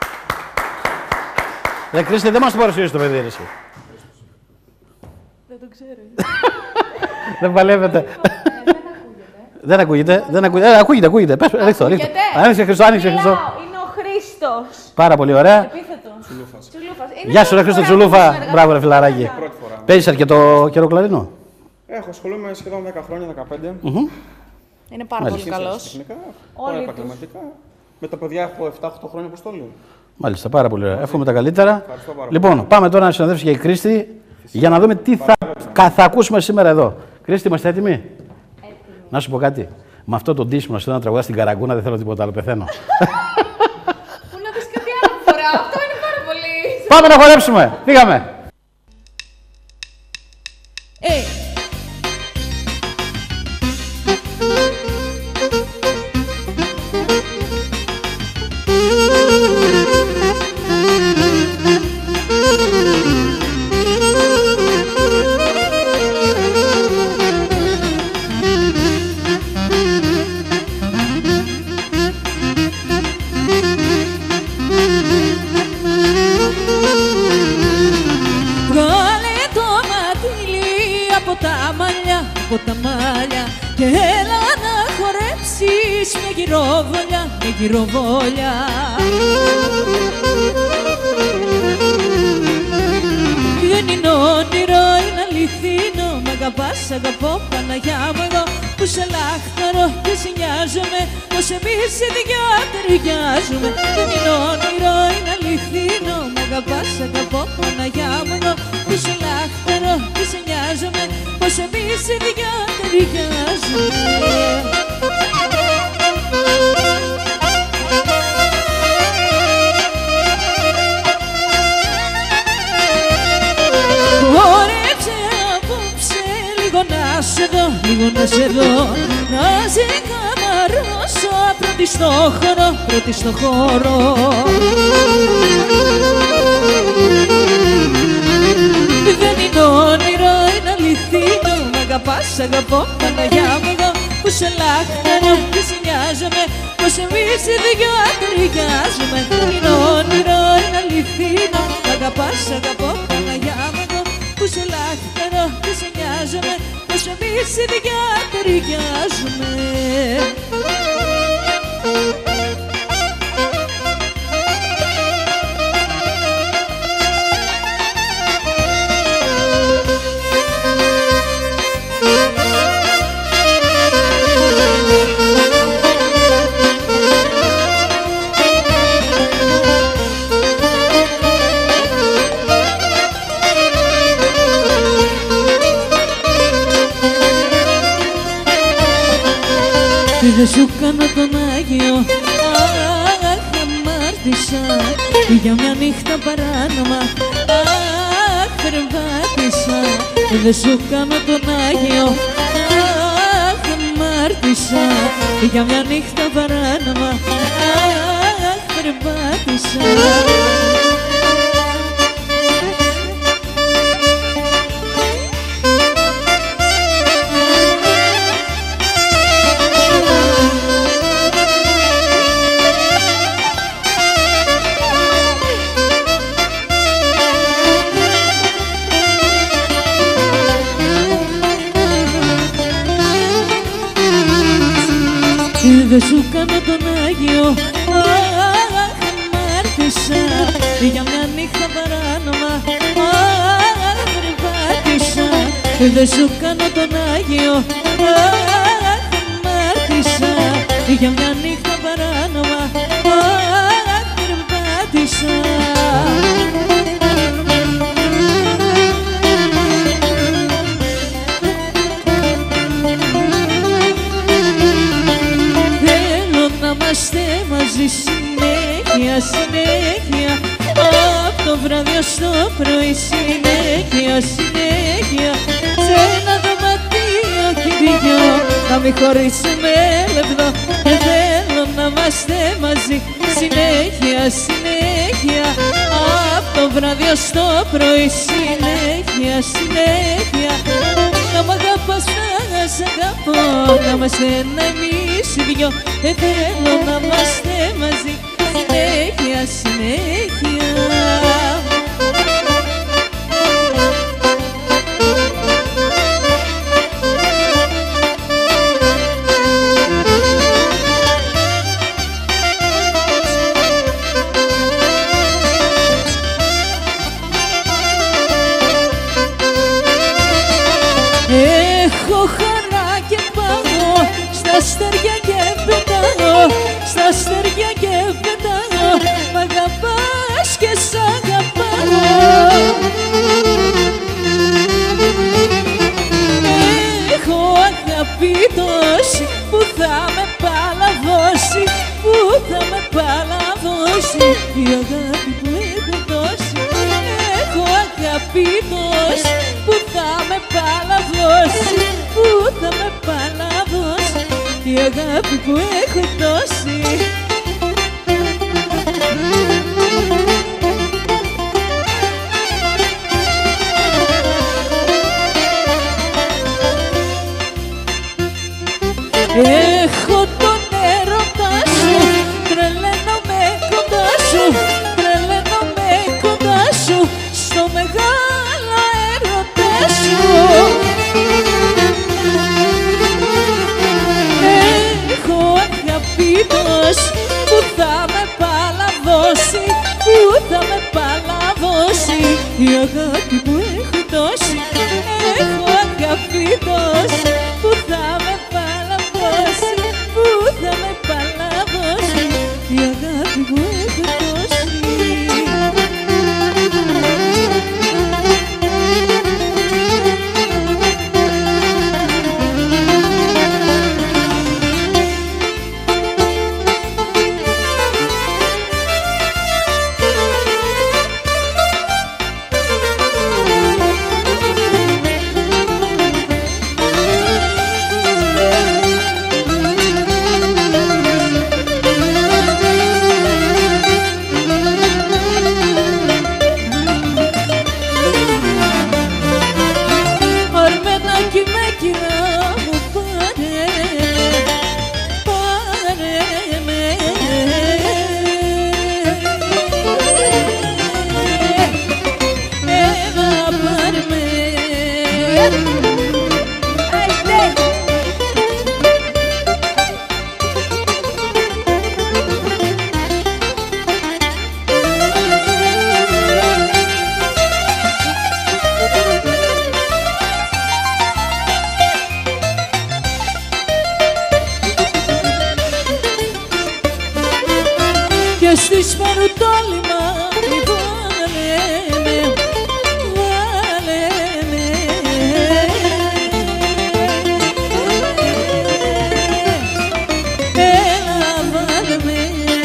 Ρε Κρίστη, δεν μας το παρουσίασε το παιδί, εσύ. Δεν το ξέρω. Δεν παλεύεται. Δεν ακούγεται. Δεν ακούγεται. Ε, ακούγεται, ακούγεται. Πες, ρίξτε το. Άνοιξε Χριστό, άνοιξε Χριστό. Είναι ο Χρήστος. Πάρα πολύ ωραία. Επίθετο. Τσουλούφας. Γεια σου, ρε Χρήστο Τσουλούφα. Μπράβο, ρε φιλαράκι. Παίζεις αρκετό καιρό κλαρινό. Έχω ασχολούμαι σχεδόν δέκα χρόνια, δεκαπέντε. Είναι πάρα πολύ καλός. Τεχνικά, όλα επαγγελματικά. Με τα παιδιά έχω επτά οχτώ χρόνια αποστολή. Μάλιστα, πάρα πολύ ωραία. Εύχομαι τα καλύτερα. Λοιπόν, πάμε τώρα να συνοδεύσει και η Κρίστη για να δούμε τι θα, θα ακούσουμε σήμερα εδώ. Κρίστη, είμαστε έτοιμοι? Έτοιμοι. Να σου πω κάτι. Με αυτό το ντύσιμο να σου να τραγουδά στην καραγκούνα δεν θέλω τίποτα άλλο. Πεθαίνω. Πού να πεις κάτι άλλο φορά. Αυτό είναι πάρα πολύ. Πάμε να χορέψουμε. Πήγαμε. Ε. Από τα μάλια και έλα να χορέψεις με γυροβόλια, με γυροβόλια. Δεν είναι όνειρο, είναι αληθινό, μ' αγαπάς, αγαπώ, Παναγιά μου εγώ, που σε λάχταρω και σε νοιάζομαι, πως εμείς οι δυο ταιριάζουμε. Δεν είναι όνειρο, είναι αληθινό, μ' αγαπάς, αγαπώ, Παναγιά μου εγώ, που σε λάχταρω και σε νοιάζομαι, πως εμείς οι δυο ταιριάζουμε. Χόρεψε απόψε λίγο να σε δω, λίγο να σε δω, να σε καμαρώσω πρώτη στο χώρο, πρώτη στο χώρο. Δεν είναι όνειρο, είναι αληθινό, μ' αγαπάς, αγαπώ, Παναγιά μου εγώ που σε λάχταρω και σε νοιάζομαι, πως εμείς οι δυο ταιριάζουμε. Είναι όνειρο, είναι αληθινό, αγαπάς, αγαπώ, Παναγιά μου εγώ που σε λάχταρω και σε νοιάζομαι, πως εμείς οι δυο ταιριάζουμε. Δεν σου κάνω τον Άγιο, αχ, αμάρτησα για μια νύχτα παράνομα, αχ, περπάτησα. Δεν σου κάνω τον Άγιο, αχ, αμάρτησα για μια νύχτα παράνομα, αχ, περπάτησα. Δεν σου κάνω τον Άγιο, αχ, αμάρτησα για μια νύχτα παράνομα, αχ, περπάτησα. Δεν σου κάνω τον Άγιο, αχ, αμάρτησα για μια νύχτα παράνομα, αχ, περπάτησα. Είμαστε μαζί συνέχεια, συνέχεια, απ' το βράδυ ως το πρωί, συνέχεια, συνέχεια, σε ένα δωματίο κι οι δυο, να μην χωρίσουμε λεπτό. Και θέλω να είμαστε μαζί συνέχεια, συνέχεια, απ' το βράδυ ως το πρωί, συνέχεια, συνέχεια. Να μ' αγαπάς, να σ' αγαπώ, να είμαστε ένα εμείς οι δυο. Δεν θέλω να είμαστε μαζί συνέχεια, συνέχεια. Έχω χαρά και πάω στα αστέρια και πετάω, στα αστέρια και πετάω, μ' αγαπάς και σ' αγαπάω. Έχω αγάπη τόση που θα με παλαβώσει, που θα με παλαβώσει η αγάπη που έχω δώσει. Έχω αγάπη τόση που θα με παλαβώσει, που θα με παλαβώσει η αγάπη που έχω δώσει. Έχω τον έρωτά σου, τρελαίνομαι κοντά σου, τρελαίνομαι κοντά σου, στο μεγάλο έρωτά σου. Έχω αγάπη τόση που θα με παλαβώσει, που θα με παλαβώσει η αγάπη που έχω δώσει. Έχω αγάπη τόση που θα με παλαβώσει, που θα με παλαβώσει η αγάπη που έχω δώσει. στη σπαρουτόλιμα μη βάλε με, βάλε με. Έλα βάλε με.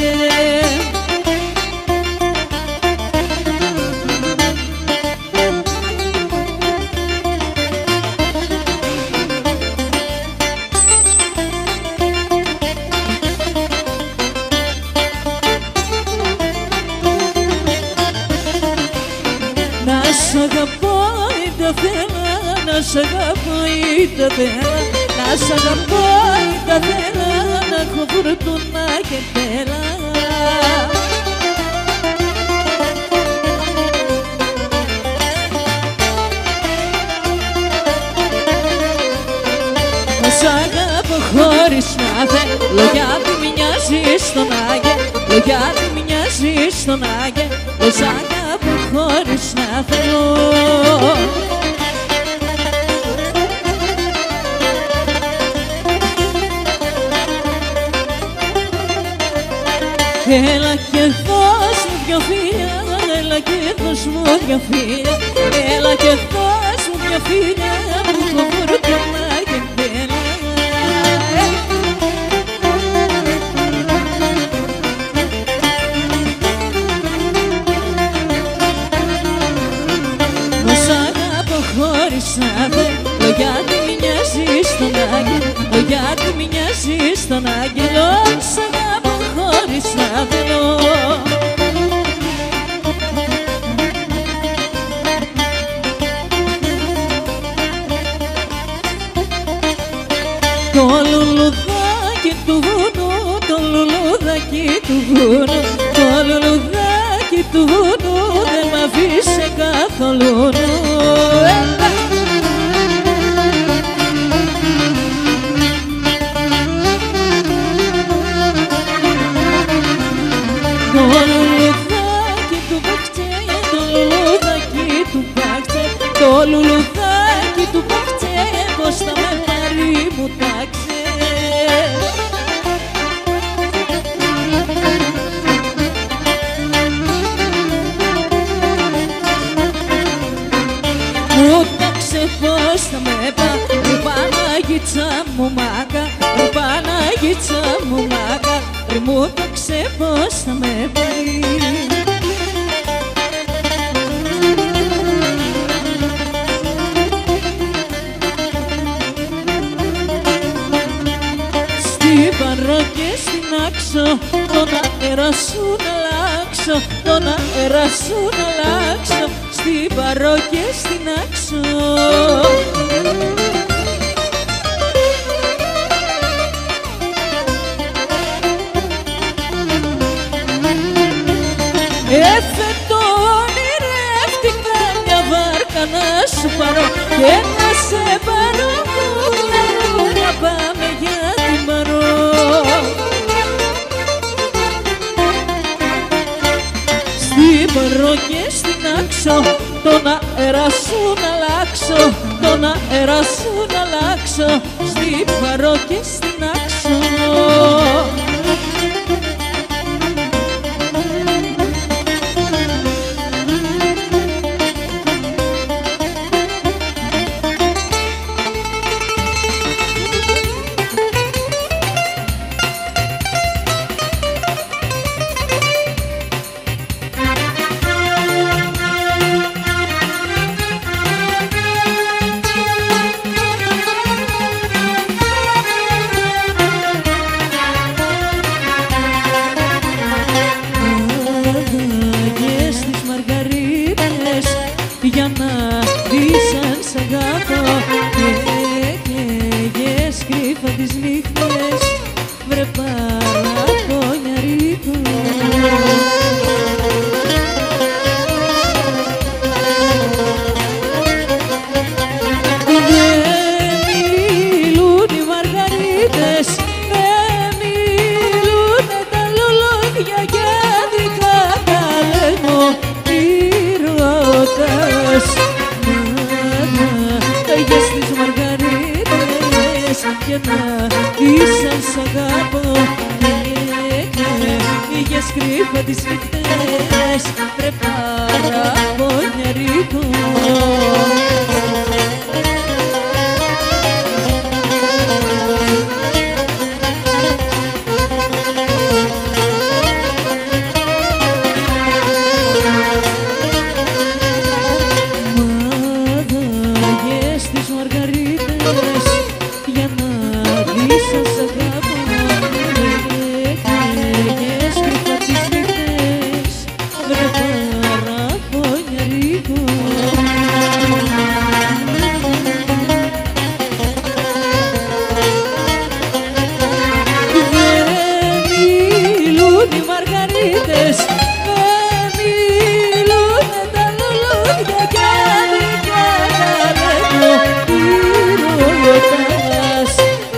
Σ' αγαπώ είτε θέλω, να σ' αγαπώ είτε θέλω, να σ' αγαπώ είτε θέλω, να έχω φουρτούνα και τέλα. Σ' αγαπώ χωρίς να θέλω, γιατί μοιάζει στον άγγελο, γιατί μοιάζει στον άγγελο, σ' αγαπώ χωρίς να θέλω. Έλα και δώσ' μου δυο φιλιά, έλα και δώσ' μου δυο φιλιά, έλα και δώσ' μου δυο φιλιά, που έχω φουρτούνα και τέλα. Χωρίς να θέλω, γιατί μοιάζει στον άγγελο, γιατί μοιάζει στον άγγελο, σ' αγαπώ χωρίς να θέλω. Το λουλουδάκι του βουνού, το λουλουδάκι του βουνού, το λουλουδάκι του βουνού δεν μ' αφήσε καθόλου. Το λουλουδάκι του παχτσέ, το λουλουδάκι του παχτσέ, το λουλουδάκι του παχτσέ, πως θα με πάρει μου τάξε. Μου τάξε πως θα με πάρει, μου Παναγίτσα μου μάκα, μου Παναγίτσα μου μάκα, μου τάξε πως θα με πάρει. Στην Παρό και στην Άξο, τον αέρα σου να αλλάξω, τον αέρα σου να αλλάξω, στην Παρό και στην Άξο. Έφετο ονειρεύτηκα μια βάρκα να σου πάρω και να σε πάρω μου να πάμε για την Παρό. Στην Παρό και στην Άξο, τον αέρα σου να αλλάξω, τον αέρα σου να αλλάξω, στην Παρό και στην Άξο. κρύφα τις νύχτες, βρε παραπονιαρίκο. Μάδαγες τις μαργαρίτες για να δεις αν σ' αγαπώ. Έκαιγες κρυφά τις νύχτες, βρε παραπονιαρίκο. Δεν μιλούν οι μαργαρίτες, δεν μιλούν τα λουλούδια κι άδικα καλέκο ηρωτάς.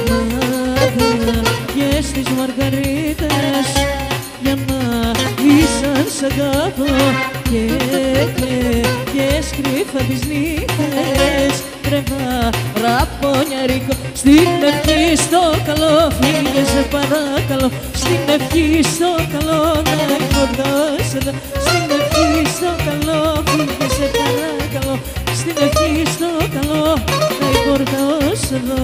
Μάδαγες τις μαργαρίτες για να δεις αν σ' αγαπώ και έκλαιγες κρύφα τις νύχτες, βρε παραπονιαρίκο. Στην ευχή στο καλό φύγε σε παρακαλώ, στην ευχή στο καλό να χορτάσω εδώ. Στην ευχή στο καλό φύγε σε παρακαλώ, στην ευχή στο καλό να χορτάσω εδώ.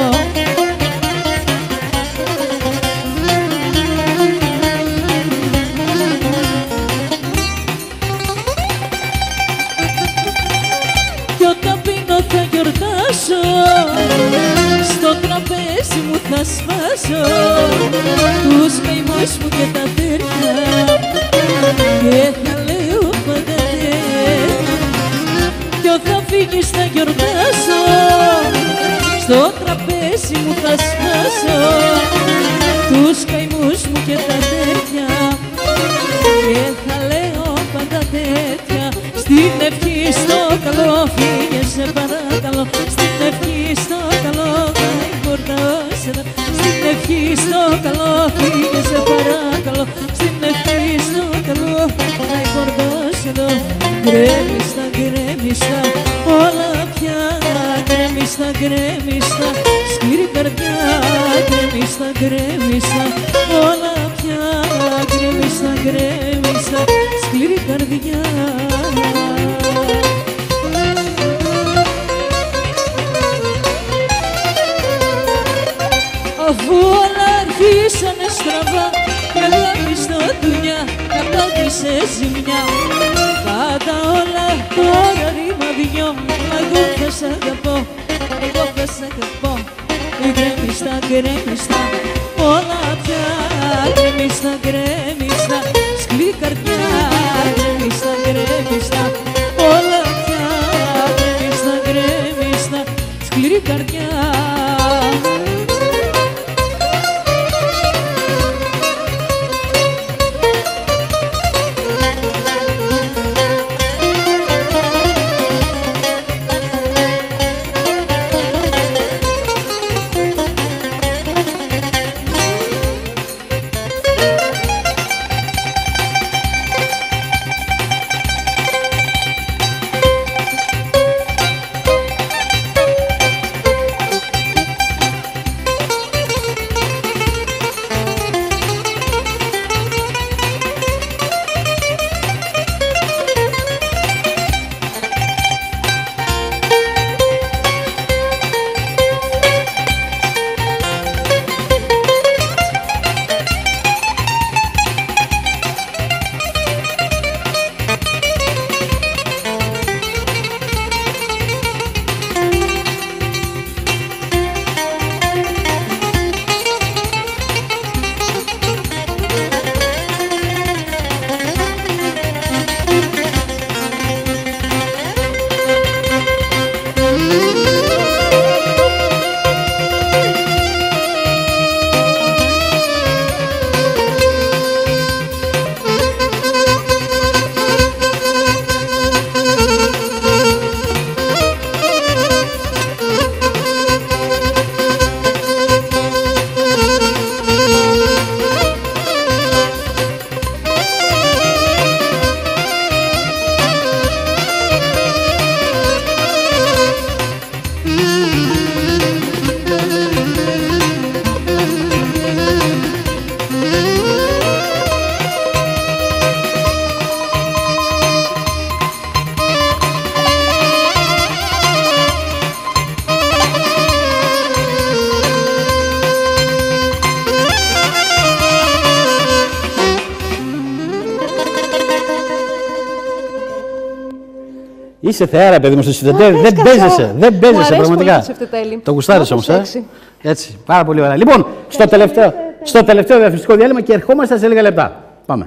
Κι όταν πίνω θα γιορτάσω, στο τραπέζι μου θα σπάσω τους καημούς μου και τα τέρια και θα λέω πάντα τέτοια. Κι όταν φύγεις θα γιορτάσω, στο τραπέζι μου θα σπάσω τους καημούς μου και τα τέρια και θα λέω πάντα τέτοια. Στην ευχή στο καλό φύγε σε παρακαλώ, στην ευχή στο καλό θα χορτάσω εδώ. Στην ευχή στο καλό φύγε σε παρακαλώ, στην ευχή στο καλό θα χορτάσω εδώ. Γκρέμιστα, γκρέμιστα, όλα πια γκρέμιστα, γκρέμιστα, σκληρή καρδιά γκρέμιστα, γκρέμιστα, όλα πια γκρέμιστα, γκρέμιστα, σκληρή καρδιά. Αφού όλα αρχίσανε στραβά και αγάπη στο δουλειά κατάκρισε ζημιά, πάντα όλα τώρα ρήμα δυο, μα εγώ θα σ' αγαπώ, εγώ θα σ' αγαπώ. Γκρέμιστα, γκρέμιστα, όλα πια γκρέμιστα, γκρέμιστα, σκληρή καρδιά γκρέμιστα, γκρέμιστα, όλα πια γκρέμιστα, γκρέμιστα, σκληρή καρδιά. Είσαι θεά, ρε παιδί μου, στο Σιντετέλη. Δεν παίζεσαι. Δεν παίζεσαι πραγματικά. Το γουστάρεις όμως, ε. Έτσι. Πάρα πολύ ωραία. Λοιπόν, στο τελευταίο, στο τελευταίο διαφημιστικό διάλειμμα και ερχόμαστε σε λίγα λεπτά. Πάμε.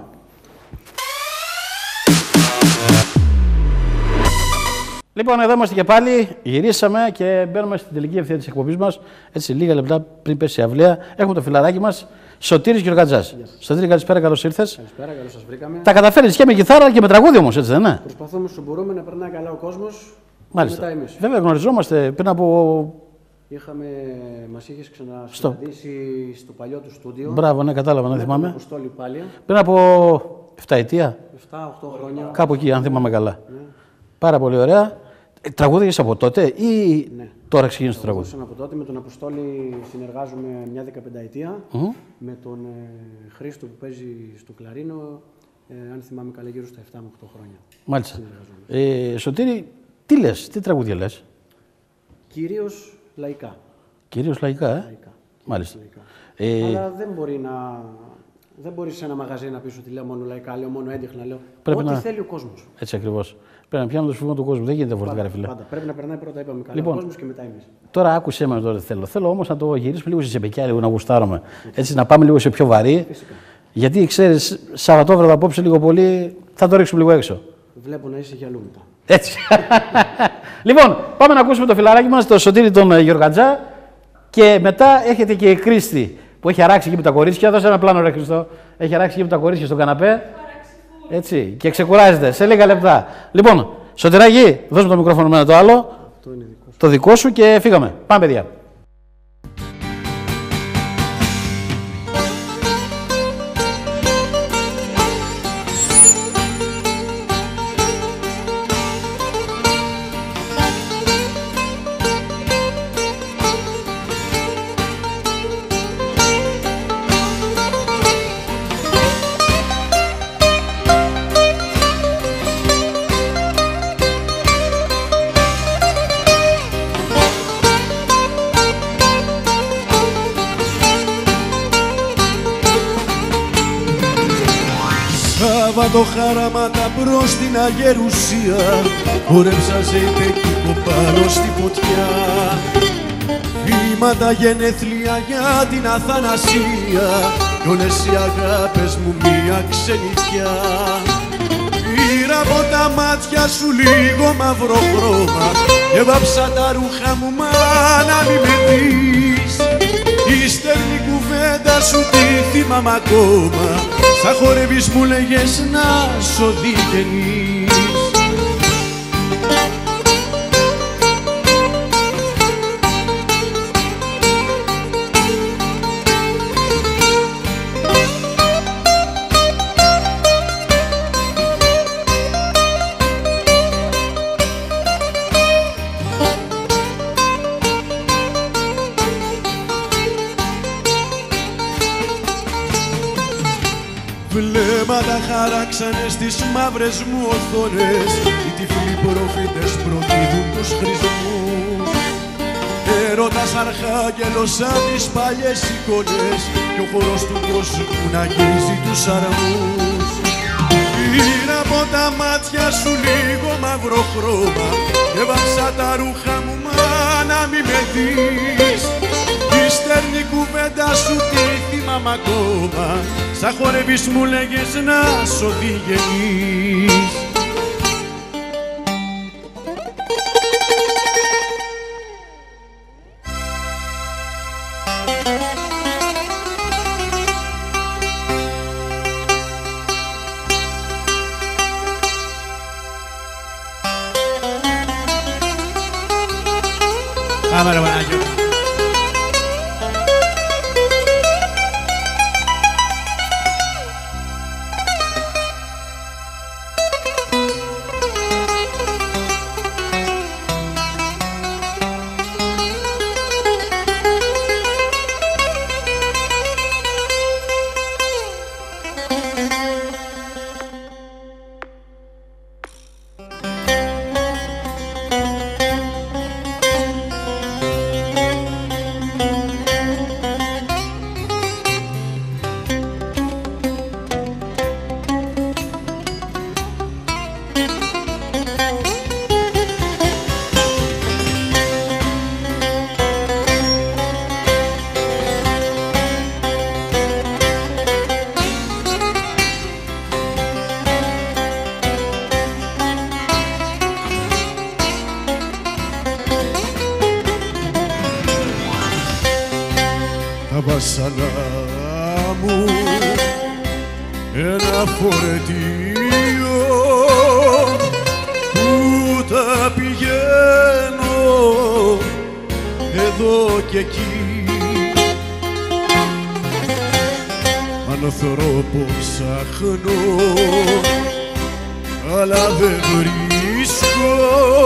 Λοιπόν, εδώ είμαστε και πάλι. Γυρίσαμε και μπαίνουμε στην τελική ευθεία της εκπομπής μας. Έτσι, λίγα λεπτά πριν πέσει η αυλαία. Έχουμε το φιλαράκι μας, Σωτήρης Γεωργατζάς. Σωτήρη, καλησπέρα, καλώς ήρθες. Καλησπέρα, καλώς σας βρήκαμε. Τα καταφέρεις και με κιθάρα και με τραγούδι όμως, έτσι δεν είναι? Προσπαθούμε όσο μπορούμε να περνάει καλά ο κόσμος. Μάλιστα. Μετά εμείς. Βέβαια, γνωριζόμαστε πριν από. Είχαμε, μας είχες ξανασυναντήσει στο... στο παλιό του στούντιο. Μπράβο, ναι, κατάλαβα, να θυμάμαι. Αποστόλη πάλι. Πριν από επτά ετία. επτά οκτώ χρόνια. Κάπου εκεί, αν θυμάμαι καλά. Ναι. Πάρα πολύ ωραία. Ε, τραγούδιγες από τότε ή ναι. τώρα ξεκίνησες το τραγούδι? Από τότε με τον Αποστόλη συνεργάζομαι μια δεκαπενταετία. Mm-hmm. Με τον ε, Χρήστο που παίζει στο κλαρίνο, ε, αν θυμάμαι καλά, γύρω στα επτά με οκτώ χρόνια. Μάλιστα. Ε, Σωτήρη, τι λες, τι τραγούδια λες? Κυρίως λαϊκά. Κυρίως λαϊκά, ε. Λαϊκά. Μάλιστα. Λαϊκά. Ε... Αλλά δεν μπορεί να... Δεν μπορεί σε ένα μαγαζί να πεις ότι λέω μόνο λαϊκά, λέω μόνο έντυχνα, λέω Πρέπει ό,τι να... θέλει ο κόσμος. Έτσι ακριβώς. Πρέπει να πιάνουμε το σφίγμα του κόσμου. Δεν γίνεται διαφορετικά, ρε φίλε. Πάντα. Πρέπει να περνάει πρώτα, είπαμε καλά, λοιπόν, ο κόσμος και μετά εμείς. Τώρα άκουσέ με τώρα θέλω. Θέλω όμως να το γυρίσουμε λίγο σε σεπεκιά, λίγο να γουστάρουμε. Έτσι να πάμε λίγο σε πιο βαρύ. Φυσικά. Γιατί ξέρεις, Σαββατόβραδο απόψε λίγο πολύ θα το ρίξουμε λίγο έξω. Βλέπω να είσαι γυαλού μετά. Έτσι. Λοιπόν, πάμε να ακούσουμε το φιλαράκι μας, το Σωτήρη τον Γεωργατζά. Και μετά έχετε και η Κρίστη που έχει αράξει εκεί με τα κορίτσια. Δώσε ένα πλάνο, ρε Χριστό. Έχει αράξει εκεί με τα κορίτσια στον καναπέ. Έτσι. Και ξεκουράζεται σε λίγα λεπτά. Λοιπόν, Σωτηράκη, δώσ' μου το μικρόφωνο με το άλλο. Αυτό είναι δικό σου. Το δικό σου και φύγαμε. Πάμε, παιδιά. Το χάραματα προς την αγερουσία, χορέψα ζεϊπέκικο πάνω στη φωτιά. Βήματα γενέθλια για την αθανασία κι όλες οι αγάπες μου μία ξενιτιά. Πήρα από τα μάτια σου λίγο μαύρο χρώμα και βάψα τα ρούχα μου, μα να μη με δεις. Η στερνή κουβέντα σου τη θυμάμαι ακόμα. Σαν χορεύεις μου λέγες να σ' οδηγενείς. Βλέμματα χαράξανε στις μαύρες μου οθόνες. Οι τυφλοί προφήτες προδίδουν τους χρησμούς. Έρωτας αρχάγγελος σαν τις παλιές εικόνες κι ο χορός του κόσμου να αγγίζει τους αρμούς. Πήρα από τα μάτια σου λίγο μαύρο χρώμα και βάψα τα ρούχα μου, μα να μη με δεις. Η στερνή κουβέντα σου τη θυμάμαι ακόμα. Σαν χορεύεις μου λέγες να σ' οδηγενείς. Πάμε ρε Πανάγιο. ένα φορετίο που τα πηγαίνω εδώ και εκεί. Ανθρώπο ψάχνω αλλά δεν βρίσκω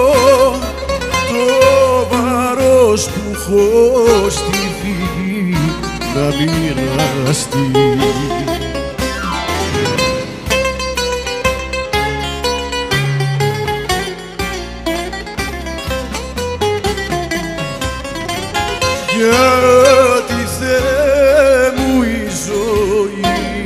το βάρος που έχω στη φύγη να μοιραστεί. Γιατί Θεέ μου η ζωή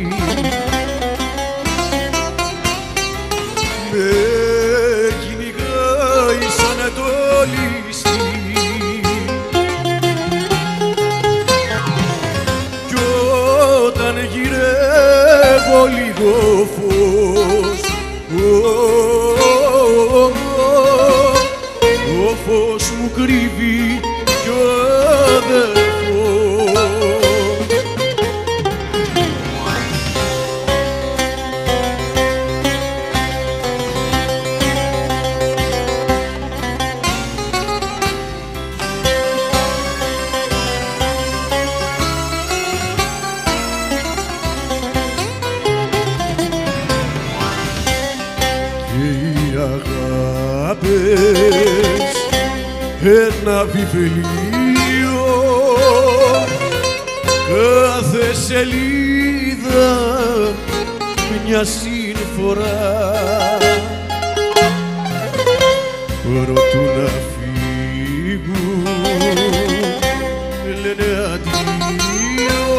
με κυνηγάει σαν το ληστή κι όταν γυρεύω λίγο φως το φως μου κρύβει κι ο αδερφός. Ένα βιβλίο κάθε σελίδα μια συμφορά προτού να φύγουν λένε αντίο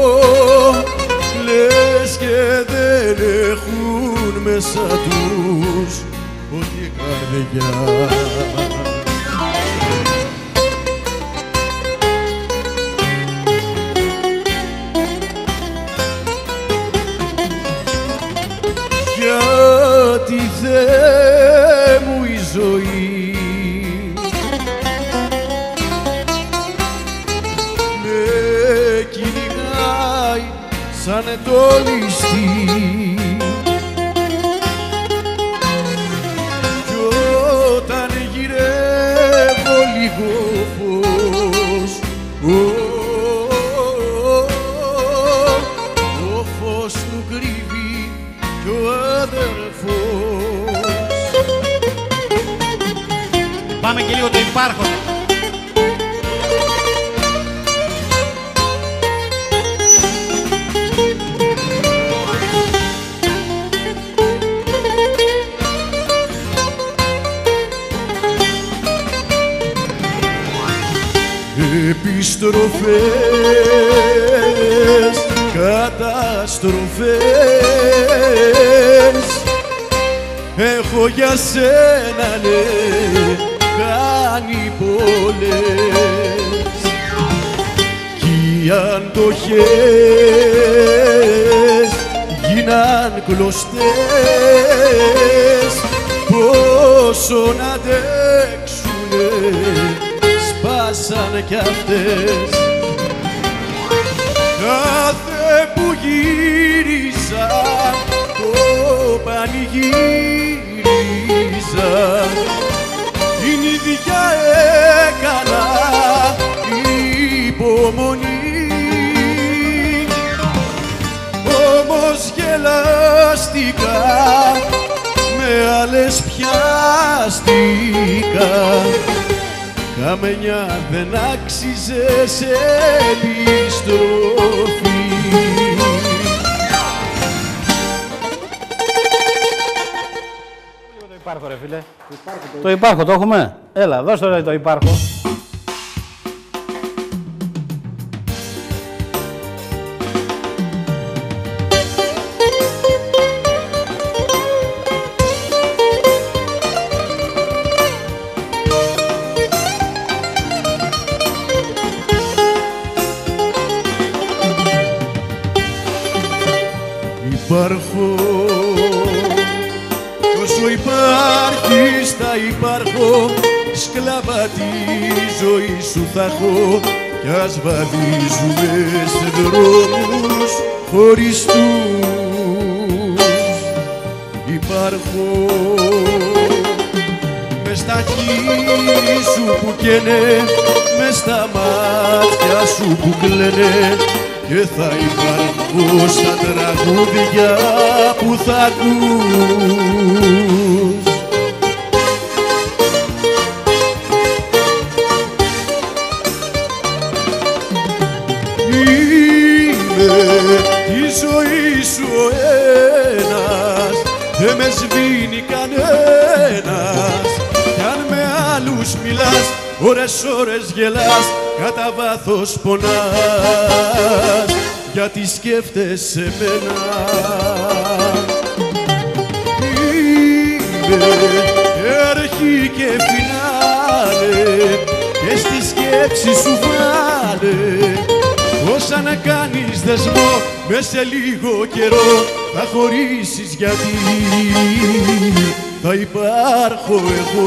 λες και δεν έχουν μέσα τους ό,τι καρδιά. Γιατί Θεέ μου η ζωή με κυνηγάει σαν το ληστή κι όταν γυρεύω λίγο φως το φως μου κρύβει κι ο αδερφός. Πάμε και λίγο το υπάρχον. Επιστροφές, καταστροφές έχω για σένα ναι κάνει πολλές κι οι αντοχές γίναν κλωστές πόσο να αντέξουνε σπάσαν κι αυτές. Κάθε που γύριζα το πανηγύριζα την ίδια έκανα υπομονή όμως γελάστηκα με άλλες πιάστηκα καμενιά δεν άξιζε σε επιστροφή. Το υπάρχω ρε φίλε. Το υπάρχω, το έχουμε. Έλα, δώσ' το το υπάρχω. Υπάρχω, όσο υπάρχεις θα υπάρχω, σκλάβα τη ζωή σου θα έχω κι ας βαδίζουμε σε δρόμους χωριστούς. υπάρχω. Μες στα χείλη σου που καίνε, μες στα μάτια σου που κλαίνε, και θα υπάρχω στα τραγούδια που θα ακούς. Η ζωή σου ο ένας, δεν με σβήνει κανένας. Κι αν με άλλους μιλάς, ώρες ώρες γελάς, κατά βάθος πονάς, γιατί σκέφτεσαι εμένα. Είμαι αρχή και φινάλε, και στη σκέψη σου βάλε, όσα να κάνεις δεσμό, μες σε λίγο καιρό θα χωρίσεις, γιατί θα υπάρχω εγώ.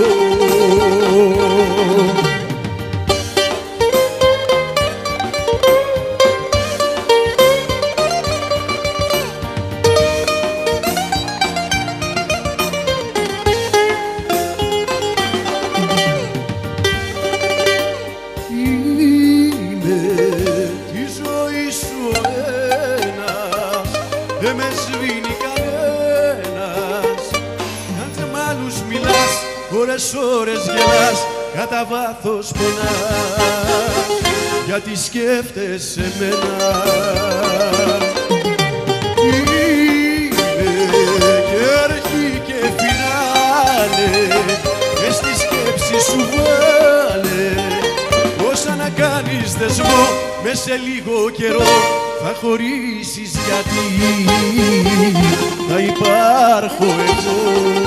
Ώρες γελάς, κατά βάθος πονάς, γιατί σκέφτεσαι εμένα. Είμαι και αρχή και φινάλε, και στη σκέψη σου βάλε, όσα να κάνεις δεσμό, μες σε λίγο καιρό θα χωρίσεις, γιατί θα υπάρχω εγώ.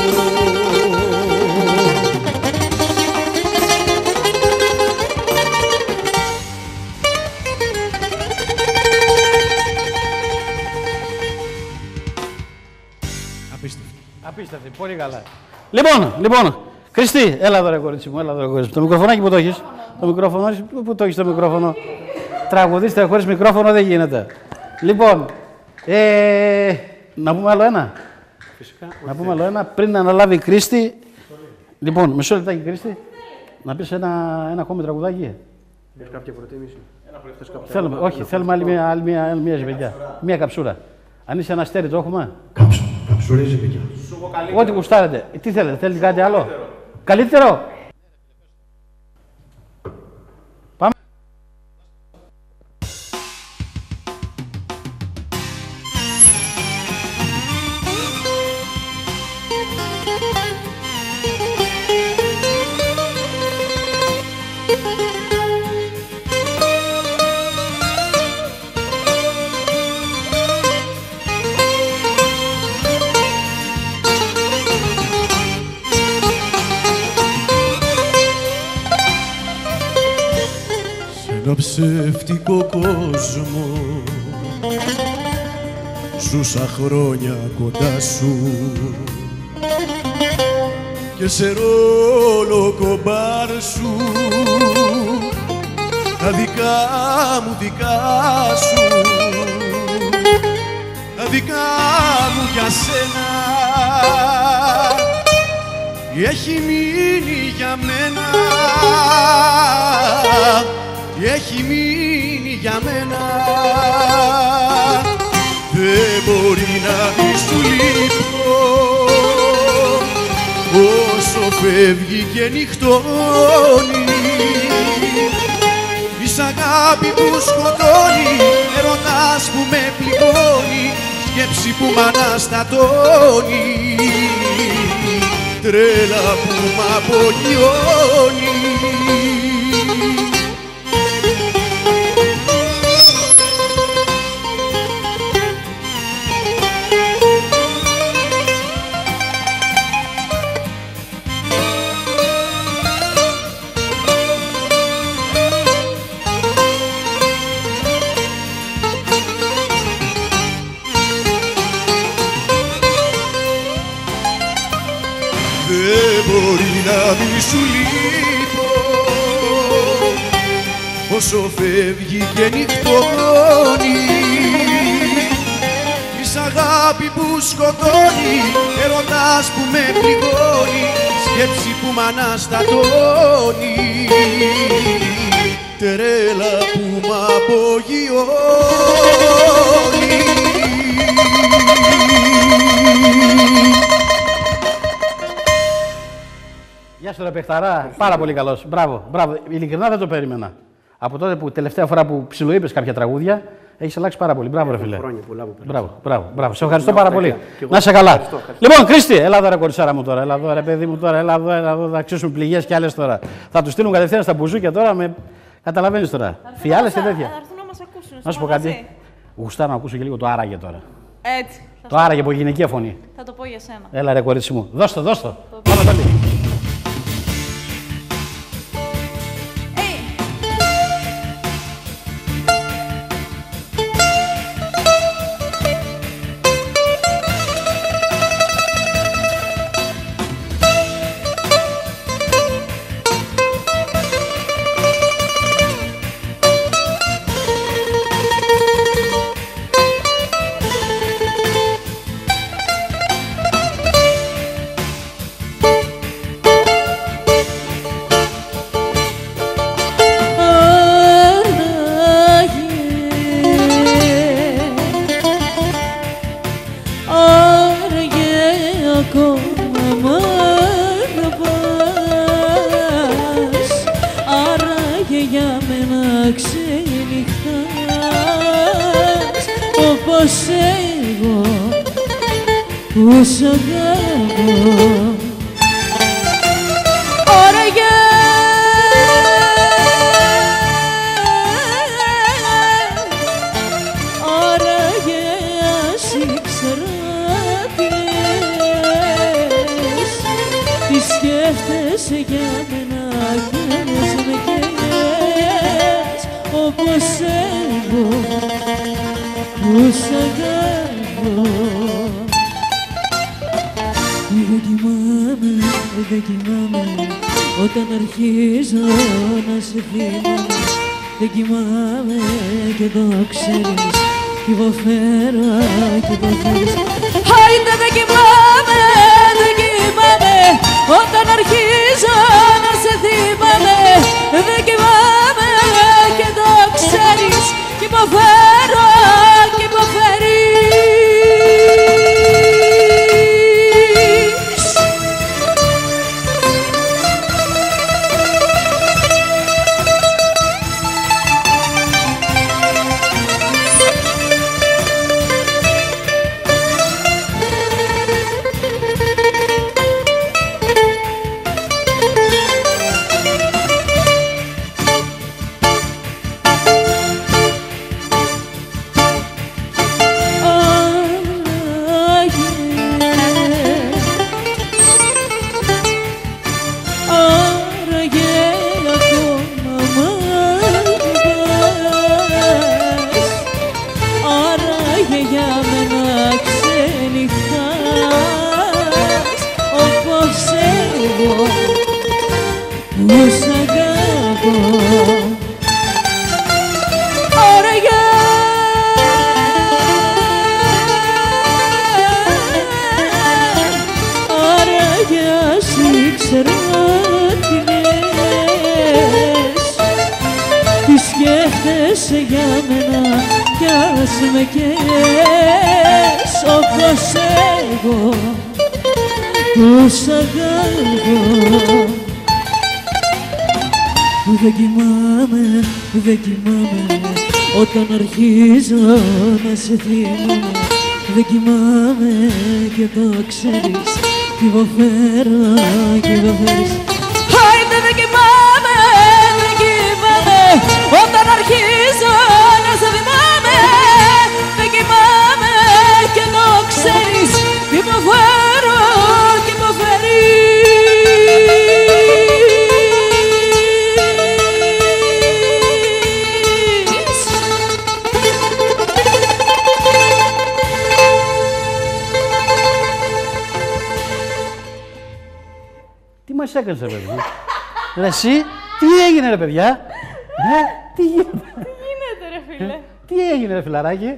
Απίστευτη, πολύ καλά. Λοιπόν, λοιπόν, Χριστί, έλα εδώ ρε κορίτσι μου, έλα εδώ ρε κορίτσι μου. Το μικροφωνάκι που το έχεις, το μικρόφωνο, πού το έχεις το μικρόφωνο. Τραγουδίστρια χωρίς μικρόφωνο δεν γίνεται. Λοιπόν, ε, να πούμε άλλο ένα. Φυσικά. Να πούμε άλλο ένα, πριν αναλάβει η Κρίστη. Λοιπόν, μισό λεπτάκι Κρίστη, να πεις ένα, ένα ακόμη τραγουδάκι. Έχεις κάποια προτίμηση? Θέλουμε, όχι, θέλουμε άλλη μια, άλλη μια, άλλη μια ζευγιά. Μια καψούρα. Αν είσαι ένα αστέρι, το έχουμε. Καψούρα ή ζευγιά? Ό,τι γουστάρετε. Τι θέλετε, θέλετε κάτι άλλο? Καλύτερο. Πάμε. Ένα ψεύτικο κόσμο ζούσα χρόνια κοντά σου, και σε ρόλο κομπάρ σου τα δικά μου δικά σου, τα δικά μου για σένα έχει μείνει για μένα, έχει μείνει για μένα. Δεν μπορεί να μη σου λείπω όσο φεύγει και νυχτώνει. Είσαι αγάπη που σκοτώνει, έρωτας που με πληγώνει, σκέψη που μ' αναστατώνει, τρέλα που μ' απογειώνει. Δεν μπορεί να μη σου λείπω όσο φεύγει και νυχτώνει. Της αγάπη που σκοτώνει, έρωτας που με πληγώνει, σκέψη που μ' αναστατώνει, τρέλα που μ' απογειώνει. Γεια σου ρε παιχταρά, πάρα πολύ καλός, μπράβο, μπράβο, ειλικρινά δεν το περίμενα. Από τότε που τελευταία φορά που ψιλοείπες κάποια τραγούδια, έχεις αλλάξει πάρα πολύ. Μπράβο, ρε φίλε. Χρόνια πολλά που μπράβο, μπράβο, μπράβο. Σε ευχαριστώ πάρα πολύ. Να είσαι καλά. Ευχαριστώ, ευχαριστώ. Λοιπόν, Κρίστη, έλα εδώ ρε κοριτσάρα μου τώρα. Έλα εδώ ρε παιδί μου τώρα. Έλα εδώ, έλα εδώ. Θα αξίσουν πληγές κι άλλες τώρα. Θα του στείλουν κατευθείαν στα μπουζούκια τώρα με. Καταλαβαίνεις τώρα. Φιάλες και τέτοια. Θα έρθουν να μας ακούσουν. Να σου πω κάτι. Γουστάρω να ακούσω και λίγο το άραγε τώρα. Έτσι. Το άραγε από γυναικεία φωνή. Θα το πω για σένα. Έλα ρε κορίτσι μου. Δώσ' το, δώσ' το. Πάμε το λίγο. Έκανες, ρε παιδί μου. Ρε εσύ, τι έγινε ρε παιδιά. Ε, τι γίνεται. Τι γίνεται ρε φίλε. Τι έγινε ρε φιλαράκι.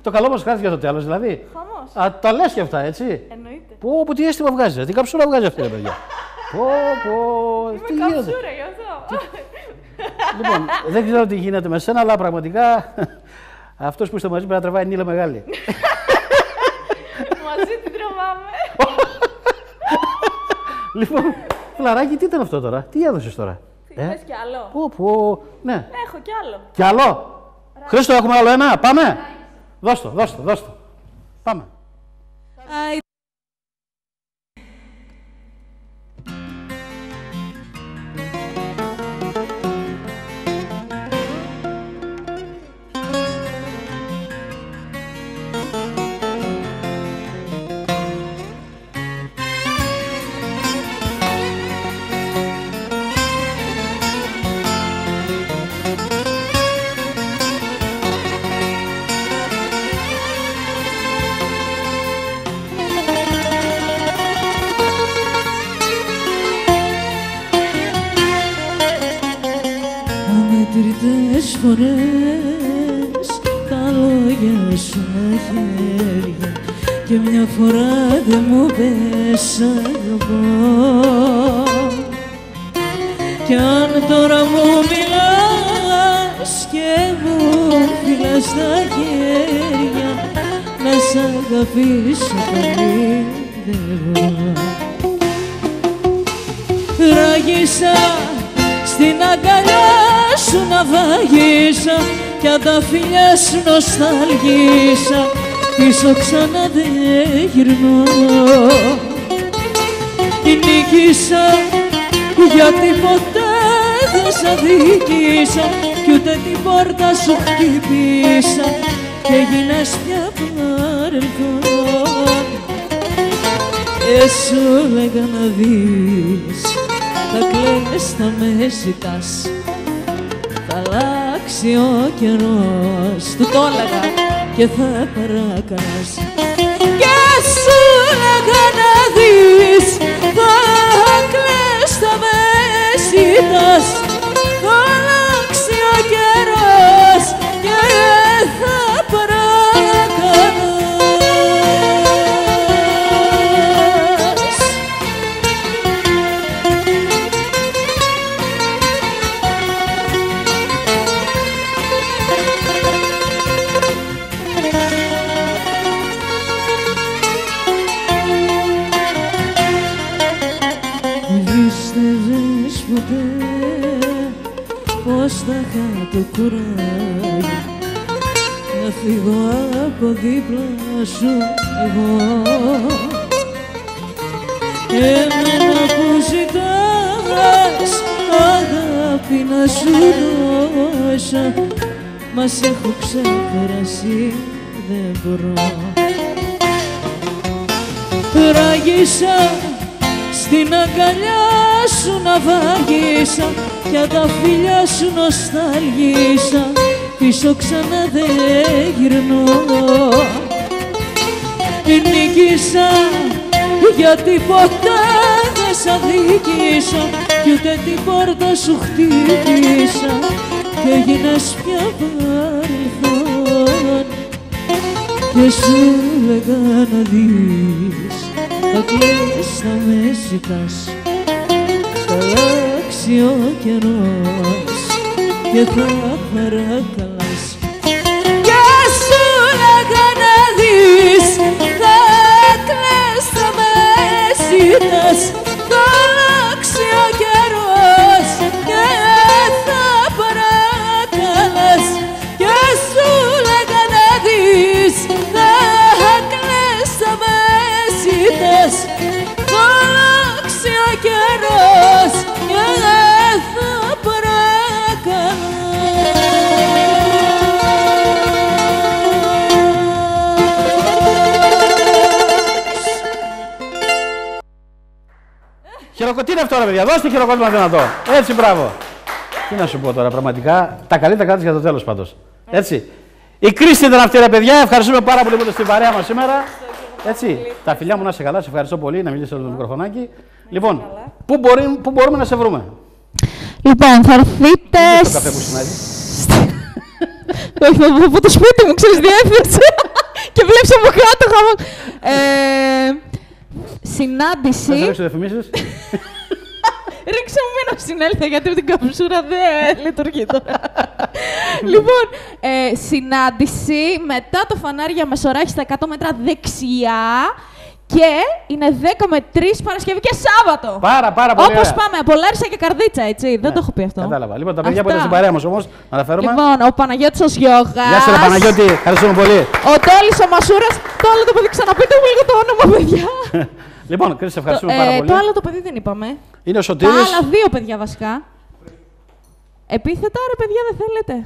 Το καλό μας χάθηκε το τέλος, δηλαδή. Χαμός. Α, τα λες και αυτά, έτσι. Εννοείται. Πω, πω, τι αίσθημα βγάζει, τι καψούρα βγάζει αυτή, ρε παιδιά. Πω, πω, τι Είμαι γίνεται. καψούρα γι' αυτό. Λοιπόν, δεν ξέρω τι γίνεται με σένα, αλλά πραγματικά αυτός που είστε μαζί πρέπει να τραβάει νύλα μεγάλη. Μαζί την τραβάμε. Λοιπόν, Φλαράκι, τι ήταν αυτό τώρα, τι έδωσες τώρα. Θες κι άλλο. Πω, πω, ναι. Έχω κι άλλο. Κι άλλο. Χρήστο, έχουμε άλλο ένα, πάμε. Δώσ' το, δώσ' το, δώσ' το. Πάμε. Αμετρητές φορές τα λόγια σου με χέρια και μια φορά δεν μου πες αγαπώ. Κι αν τώρα μου μιλάς και μου φυλάς τα χέρια, να σ' αγαπήσω πολύ δεν μπορώ. Ράγισα στην αγκαλιά σου να βαγίσα κι αν τα φιλιά σου νοσταλγίσα, πίσω ξανά δεν γυρνώ. Νίκησα γιατί ποτέ δεν σ' αδίκησα κι ούτε την πόρτα σου χτυπήσα και έγινες πια παρελθόν. Και σου λέγα να δεις, θα κλαις, θα με ζητάς, θα αλλάξει ο καιρός, του το έλεγα και θα παρακαλάς. Και σου λέγα να δεις, θα κλαις, θα με ζητάς, θα αλλάξει ο καιρός και θα παρακαλάς. Πώς θα είχα το κουράγιο να φύγω από δίπλα σου εγώ. Εμένα που ζητάς αγάπη να σου δώσω, μα σ' έχω ξεπεράσει, δεν μπορώ. Ράγισα στην αγκαλιά σου να βαγίσα κι αν τα φιλιά σου νοσταλγίσα, πίσω ξανά δεν γυρνώ. Νίκησα γιατί ποτέ δεν σ' αδίκησα κι ούτε την πόρτα σου χτύπησα και έγινες πια παρελθόν. Και σου λέγα να δεις, θα κλαις, θα με ζητάς, θα αλλάξει ο καιρός και θα παρακαλάς. Και σου λέγα να δεις, θα κλαις, θα με ζητάς, θα αλλάξει ο καιρός και θα παρακαλάς. Και σου λέγα να δεις, θα κλαις, θα με ζητάς, θα αλλάξει ο καιρός και θα παρακαλάς. Χειροκροτή είναι αυτό, ρε παιδιά. Δώστε χειροκρότημα δυνατό. Έτσι, μπράβο. Τι να σου πω τώρα, πραγματικά τα καλύτερα κάτω για το τέλος πάντως. Έτσι. Η Κρίστη ήταν αυτή, ρε παιδιά. Ευχαριστούμε πάρα πολύ που είστε στην παρέα μας σήμερα. Έτσι. Τα φιλιά μου να είσαι καλά. Σε ευχαριστώ πολύ να μιλήσεις στο μικροφωνάκι. Λοιπόν, πού, μπορεί, πού μπορούμε να σε βρούμε. Λοιπόν, θα έρθείτε. Στο καφέ που συνάζει. Όχι, από το σπίτι μου, ξέρεις, διεύθυνση. Και βλέπεις από κάτω χαμό. Ε, συνάντηση. Θα σε ρίξω διαφημίσεις. Ρίξε μου ένα συνέλθα, γιατί με την καψούρα δεν λειτουργεί τώρα. Λοιπόν, ε, συνάντηση μετά το φανάρι για Μεσοράχη στα εκατό μέτρα δεξιά. Και είναι δέκα με τρεις Παρασκευή και Σάββατο. Πάρα, πάρα πολύ. Όπως πάμε, από Λάρισα και Καρδίτσα, έτσι. Ναι, δεν το έχω πει αυτό. Κατάλαβα. Λοιπόν, τα παιδιά που ήταν στην παρέα μας όμως, να τα φέρουμε. Λοιπόν, ο Παναγιώτης ο Σιώχας. Γεια σας, Παναγιώτη. Ευχαριστούμε πολύ. Ο Τόλης ο Μασούρας. Το άλλο το παιδί, ξαναπείτε μου λίγο το όνομα, παιδιά. Λοιπόν, Κρίση, ευχαριστούμε το, πάρα ε, πολύ. Το άλλο το παιδί δεν είπαμε. Είναι ο Σωτήρης. Τα άλλα δύο παιδιά βασικά. Επίθετα, ρε παιδιά, δεν θέλετε.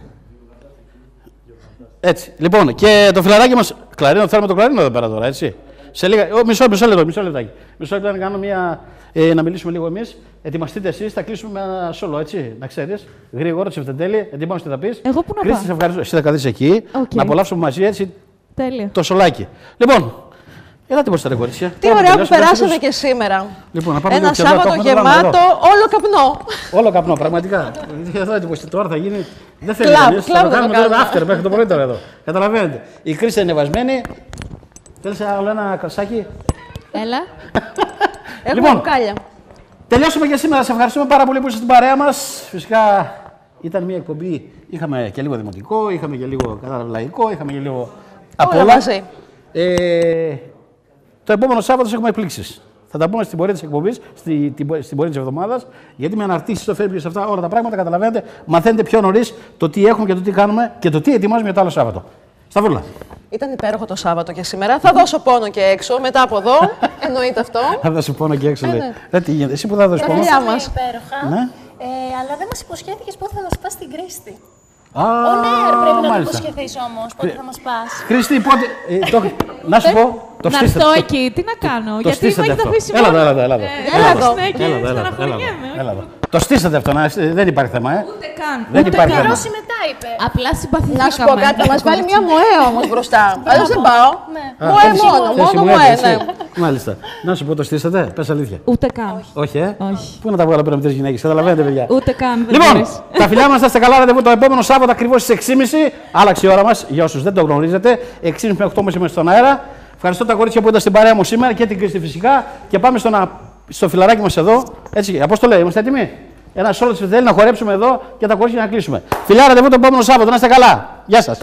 Έτσι. Λοιπόν, και το φιλαράκι μας. Κλαρίνο, θέλουμε το κλαρίνο εδώ πέρα τώρα, έτσι. Σε λίγα... Ο, μισό, μισό λεπτό, μισό λεπτάκι. Μισό λεπτό να κάνω μια. Ε, να μιλήσουμε λίγο εμείς. Ετοιμαστείτε εσείς, θα κλείσουμε με ένα σόλο, έτσι. Να ξέρεις. Γρήγορα, τσιφτεντέλη, ετοιμάσαι τι θα πεις. Εγώ πού να Κρίστη, πάω. σε ευχαριστώ. Εσύ θα καθίσεις εκεί. Okay. Να απολαύσουμε μαζί, έτσι. Τέλεια. Το σολάκι. Λοιπόν, ελάτε μπροστά, ρε κορίτσια. Τι ωραία που περάσατε και σήμερα. Λοιπόν, να πάμε ένα λίγο Σάββατο εδώ, γεμάτο, όλο καπνό. Όλο καπνό, πραγματικά. Εδώ εντυπωσιακό τώρα θα γίνει. Δεν θέλει Κλαμπ, κανείς. κλαμπ Θα το θα το κάνουμε τώρα κάνουμε. after μέχρι το πρωί τώρα εδώ. Καταλαβαίνετε. Η Κρίστη είναι ανεβασμένη. Θέλεις άλλο ένα κρασάκι. Έλα. Έχουμε Λοιπόν, μπουκάλια. Τελειώσαμε και σήμερα. Σας ευχαριστούμε πάρα πολύ που είστε στην παρέα μας. Φυσικά ήταν μια εκπομπή. Είχαμε και λίγο δημοτικό, είχαμε και λίγο λαϊκό, είχαμε και λίγο απ' όλα. μαζί. Ε, το επόμενο Σάββατο έχουμε εκπλήξεις. Θα τα πούμε στην πορεία της εκπομπής, στη, την, στην πορεία της εβδομάδας. Γιατί με αναρτήσεις στο Facebook και σε αυτά όλα τα πράγματα καταλαβαίνετε, μαθαίνετε πιο νωρίς το τι έχουμε και το τι κάνουμε και το τι ετοιμάζουμε για το άλλο Σάββατο. Σταυρούλα. Ήταν υπέροχο το Σάββατο και σήμερα. Θα δώσω πόνο και έξω μετά από εδώ. Εννοείται αυτό. Θα δώσω πόνο και έξω, Ε, λέει. ναι. Δεν τι γίνεται. Εσύ που θα δώσεις πόνο. δουλειά μας. Υπέροχα. Ναι. Ε, αλλά δεν μας υποσχέθηκες πότε θα μας πας στην Κρίστη. Α, Ο Νέαρ πρέπει να το μάλιστα. υποσχεθείς όμως, πότε θα μας πας. Χρήστη, πότε. Ε, το, να σου πω. Το Να στήσατε. έρθω το- εκεί, τι να κάνω. Το γιατί στήσατε με έχετε αυτό. αφήσει Έλα εδώ, μόνο. έλα εδώ, έλα εδώ. Ε, Έλα Έλα εδώ. εδώ. Ναι, και Έλα εδώ, έλα εδώ, έλα εδώ. στεναχωριέμαι, όχι. Έλα εδώ. Το στήσατε αυτό, να, ε, δεν υπάρχει θέμα, ε. Ούτε καν. Δεν ούτε υπάρχει καν. θέμα. Ρώση μετά είπε. Απλά συμπαθηθήκαμε. Να σου πω κάτι, θα μας βάλει μια μοέ όμως μπροστά. Αλλιώς δεν πάω. Ναι. Μοέ Θες- μόνο, θες μόνο μου μοέ, έτσι. ναι. Μάλιστα. Να σου πω, το στήσατε, πες αλήθεια. Ούτε καν. Όχι, ε. Όχι. Πού να τα βγάλω πέρα με τις γυναίκες, καταλαβαίνετε, παιδιά. Ούτε καν. Δεν Λοιπόν, μπορείς. τα φιλιά μας, να είστε καλά, ραντεβού το επόμενο Σάββατο ακριβώς στις έξι και μισή. Άλλαξε η ώρα μας, για όσους δεν το γνωρίζετε. έξι και μισή με οκτώ και μισή είμαστε στον αέρα. Ευχαριστώ τα κορίτσια που ήταν στην παρέα μου σήμερα και την Κρίστη φυσικά. Και πάμε στο, να... στο φιλαράκι μας εδώ. Έτσι, Απόστολε, είμαστε έτοιμοι. Ένα σόλο της θέλει να χορέψουμε εδώ και τα κορίτσια να κλείσουμε. Φιλιά, ραντεβού το επόμενο Σάββατο, να είστε καλά. Γεια σας.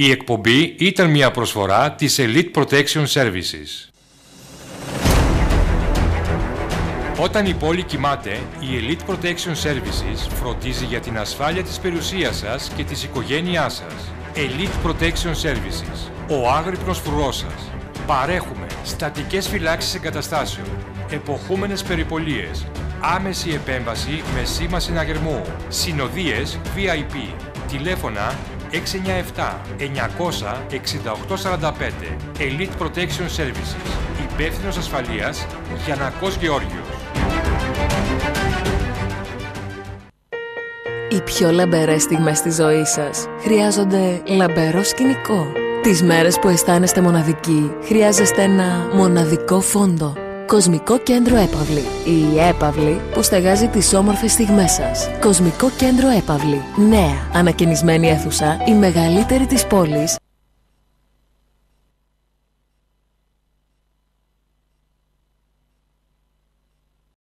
Η εκπομπή ήταν μια προσφορά της Elite Protection Services. Όταν η πόλη κοιμάται, η Elite Protection Services φροντίζει για την ασφάλεια της περιουσίας σας και της οικογένειάς σας. Elite Protection Services, ο άγρυπνος φρουρός σας. Παρέχουμε στατικές φυλάξεις εγκαταστάσεων, εποχούμενες περιπολίες, άμεση επέμβαση με σήμα συναγερμού, συνοδείες βι άι πι, τηλέφωνα έξι εννιά επτά εννιακόσια εξήντα οκτώ σαράντα πέντε. Elite Protection Services, υπεύθυνος ασφαλείας Γιαννακός Γεώργιος. Οι πιο λαμπερές στιγμές της ζωής σας χρειάζονται λαμπερό σκηνικό. Τις μέρες που αισθάνεστε μοναδικοί, χρειάζεστε ένα μοναδικό φόντο. Κοσμικό Κέντρο Έπαυλη. Η έπαυλη που στεγάζει τις όμορφες στιγμές σας. Κοσμικό Κέντρο Έπαυλη. Νέα, ανακαινισμένη αίθουσα, η μεγαλύτερη της πόλης,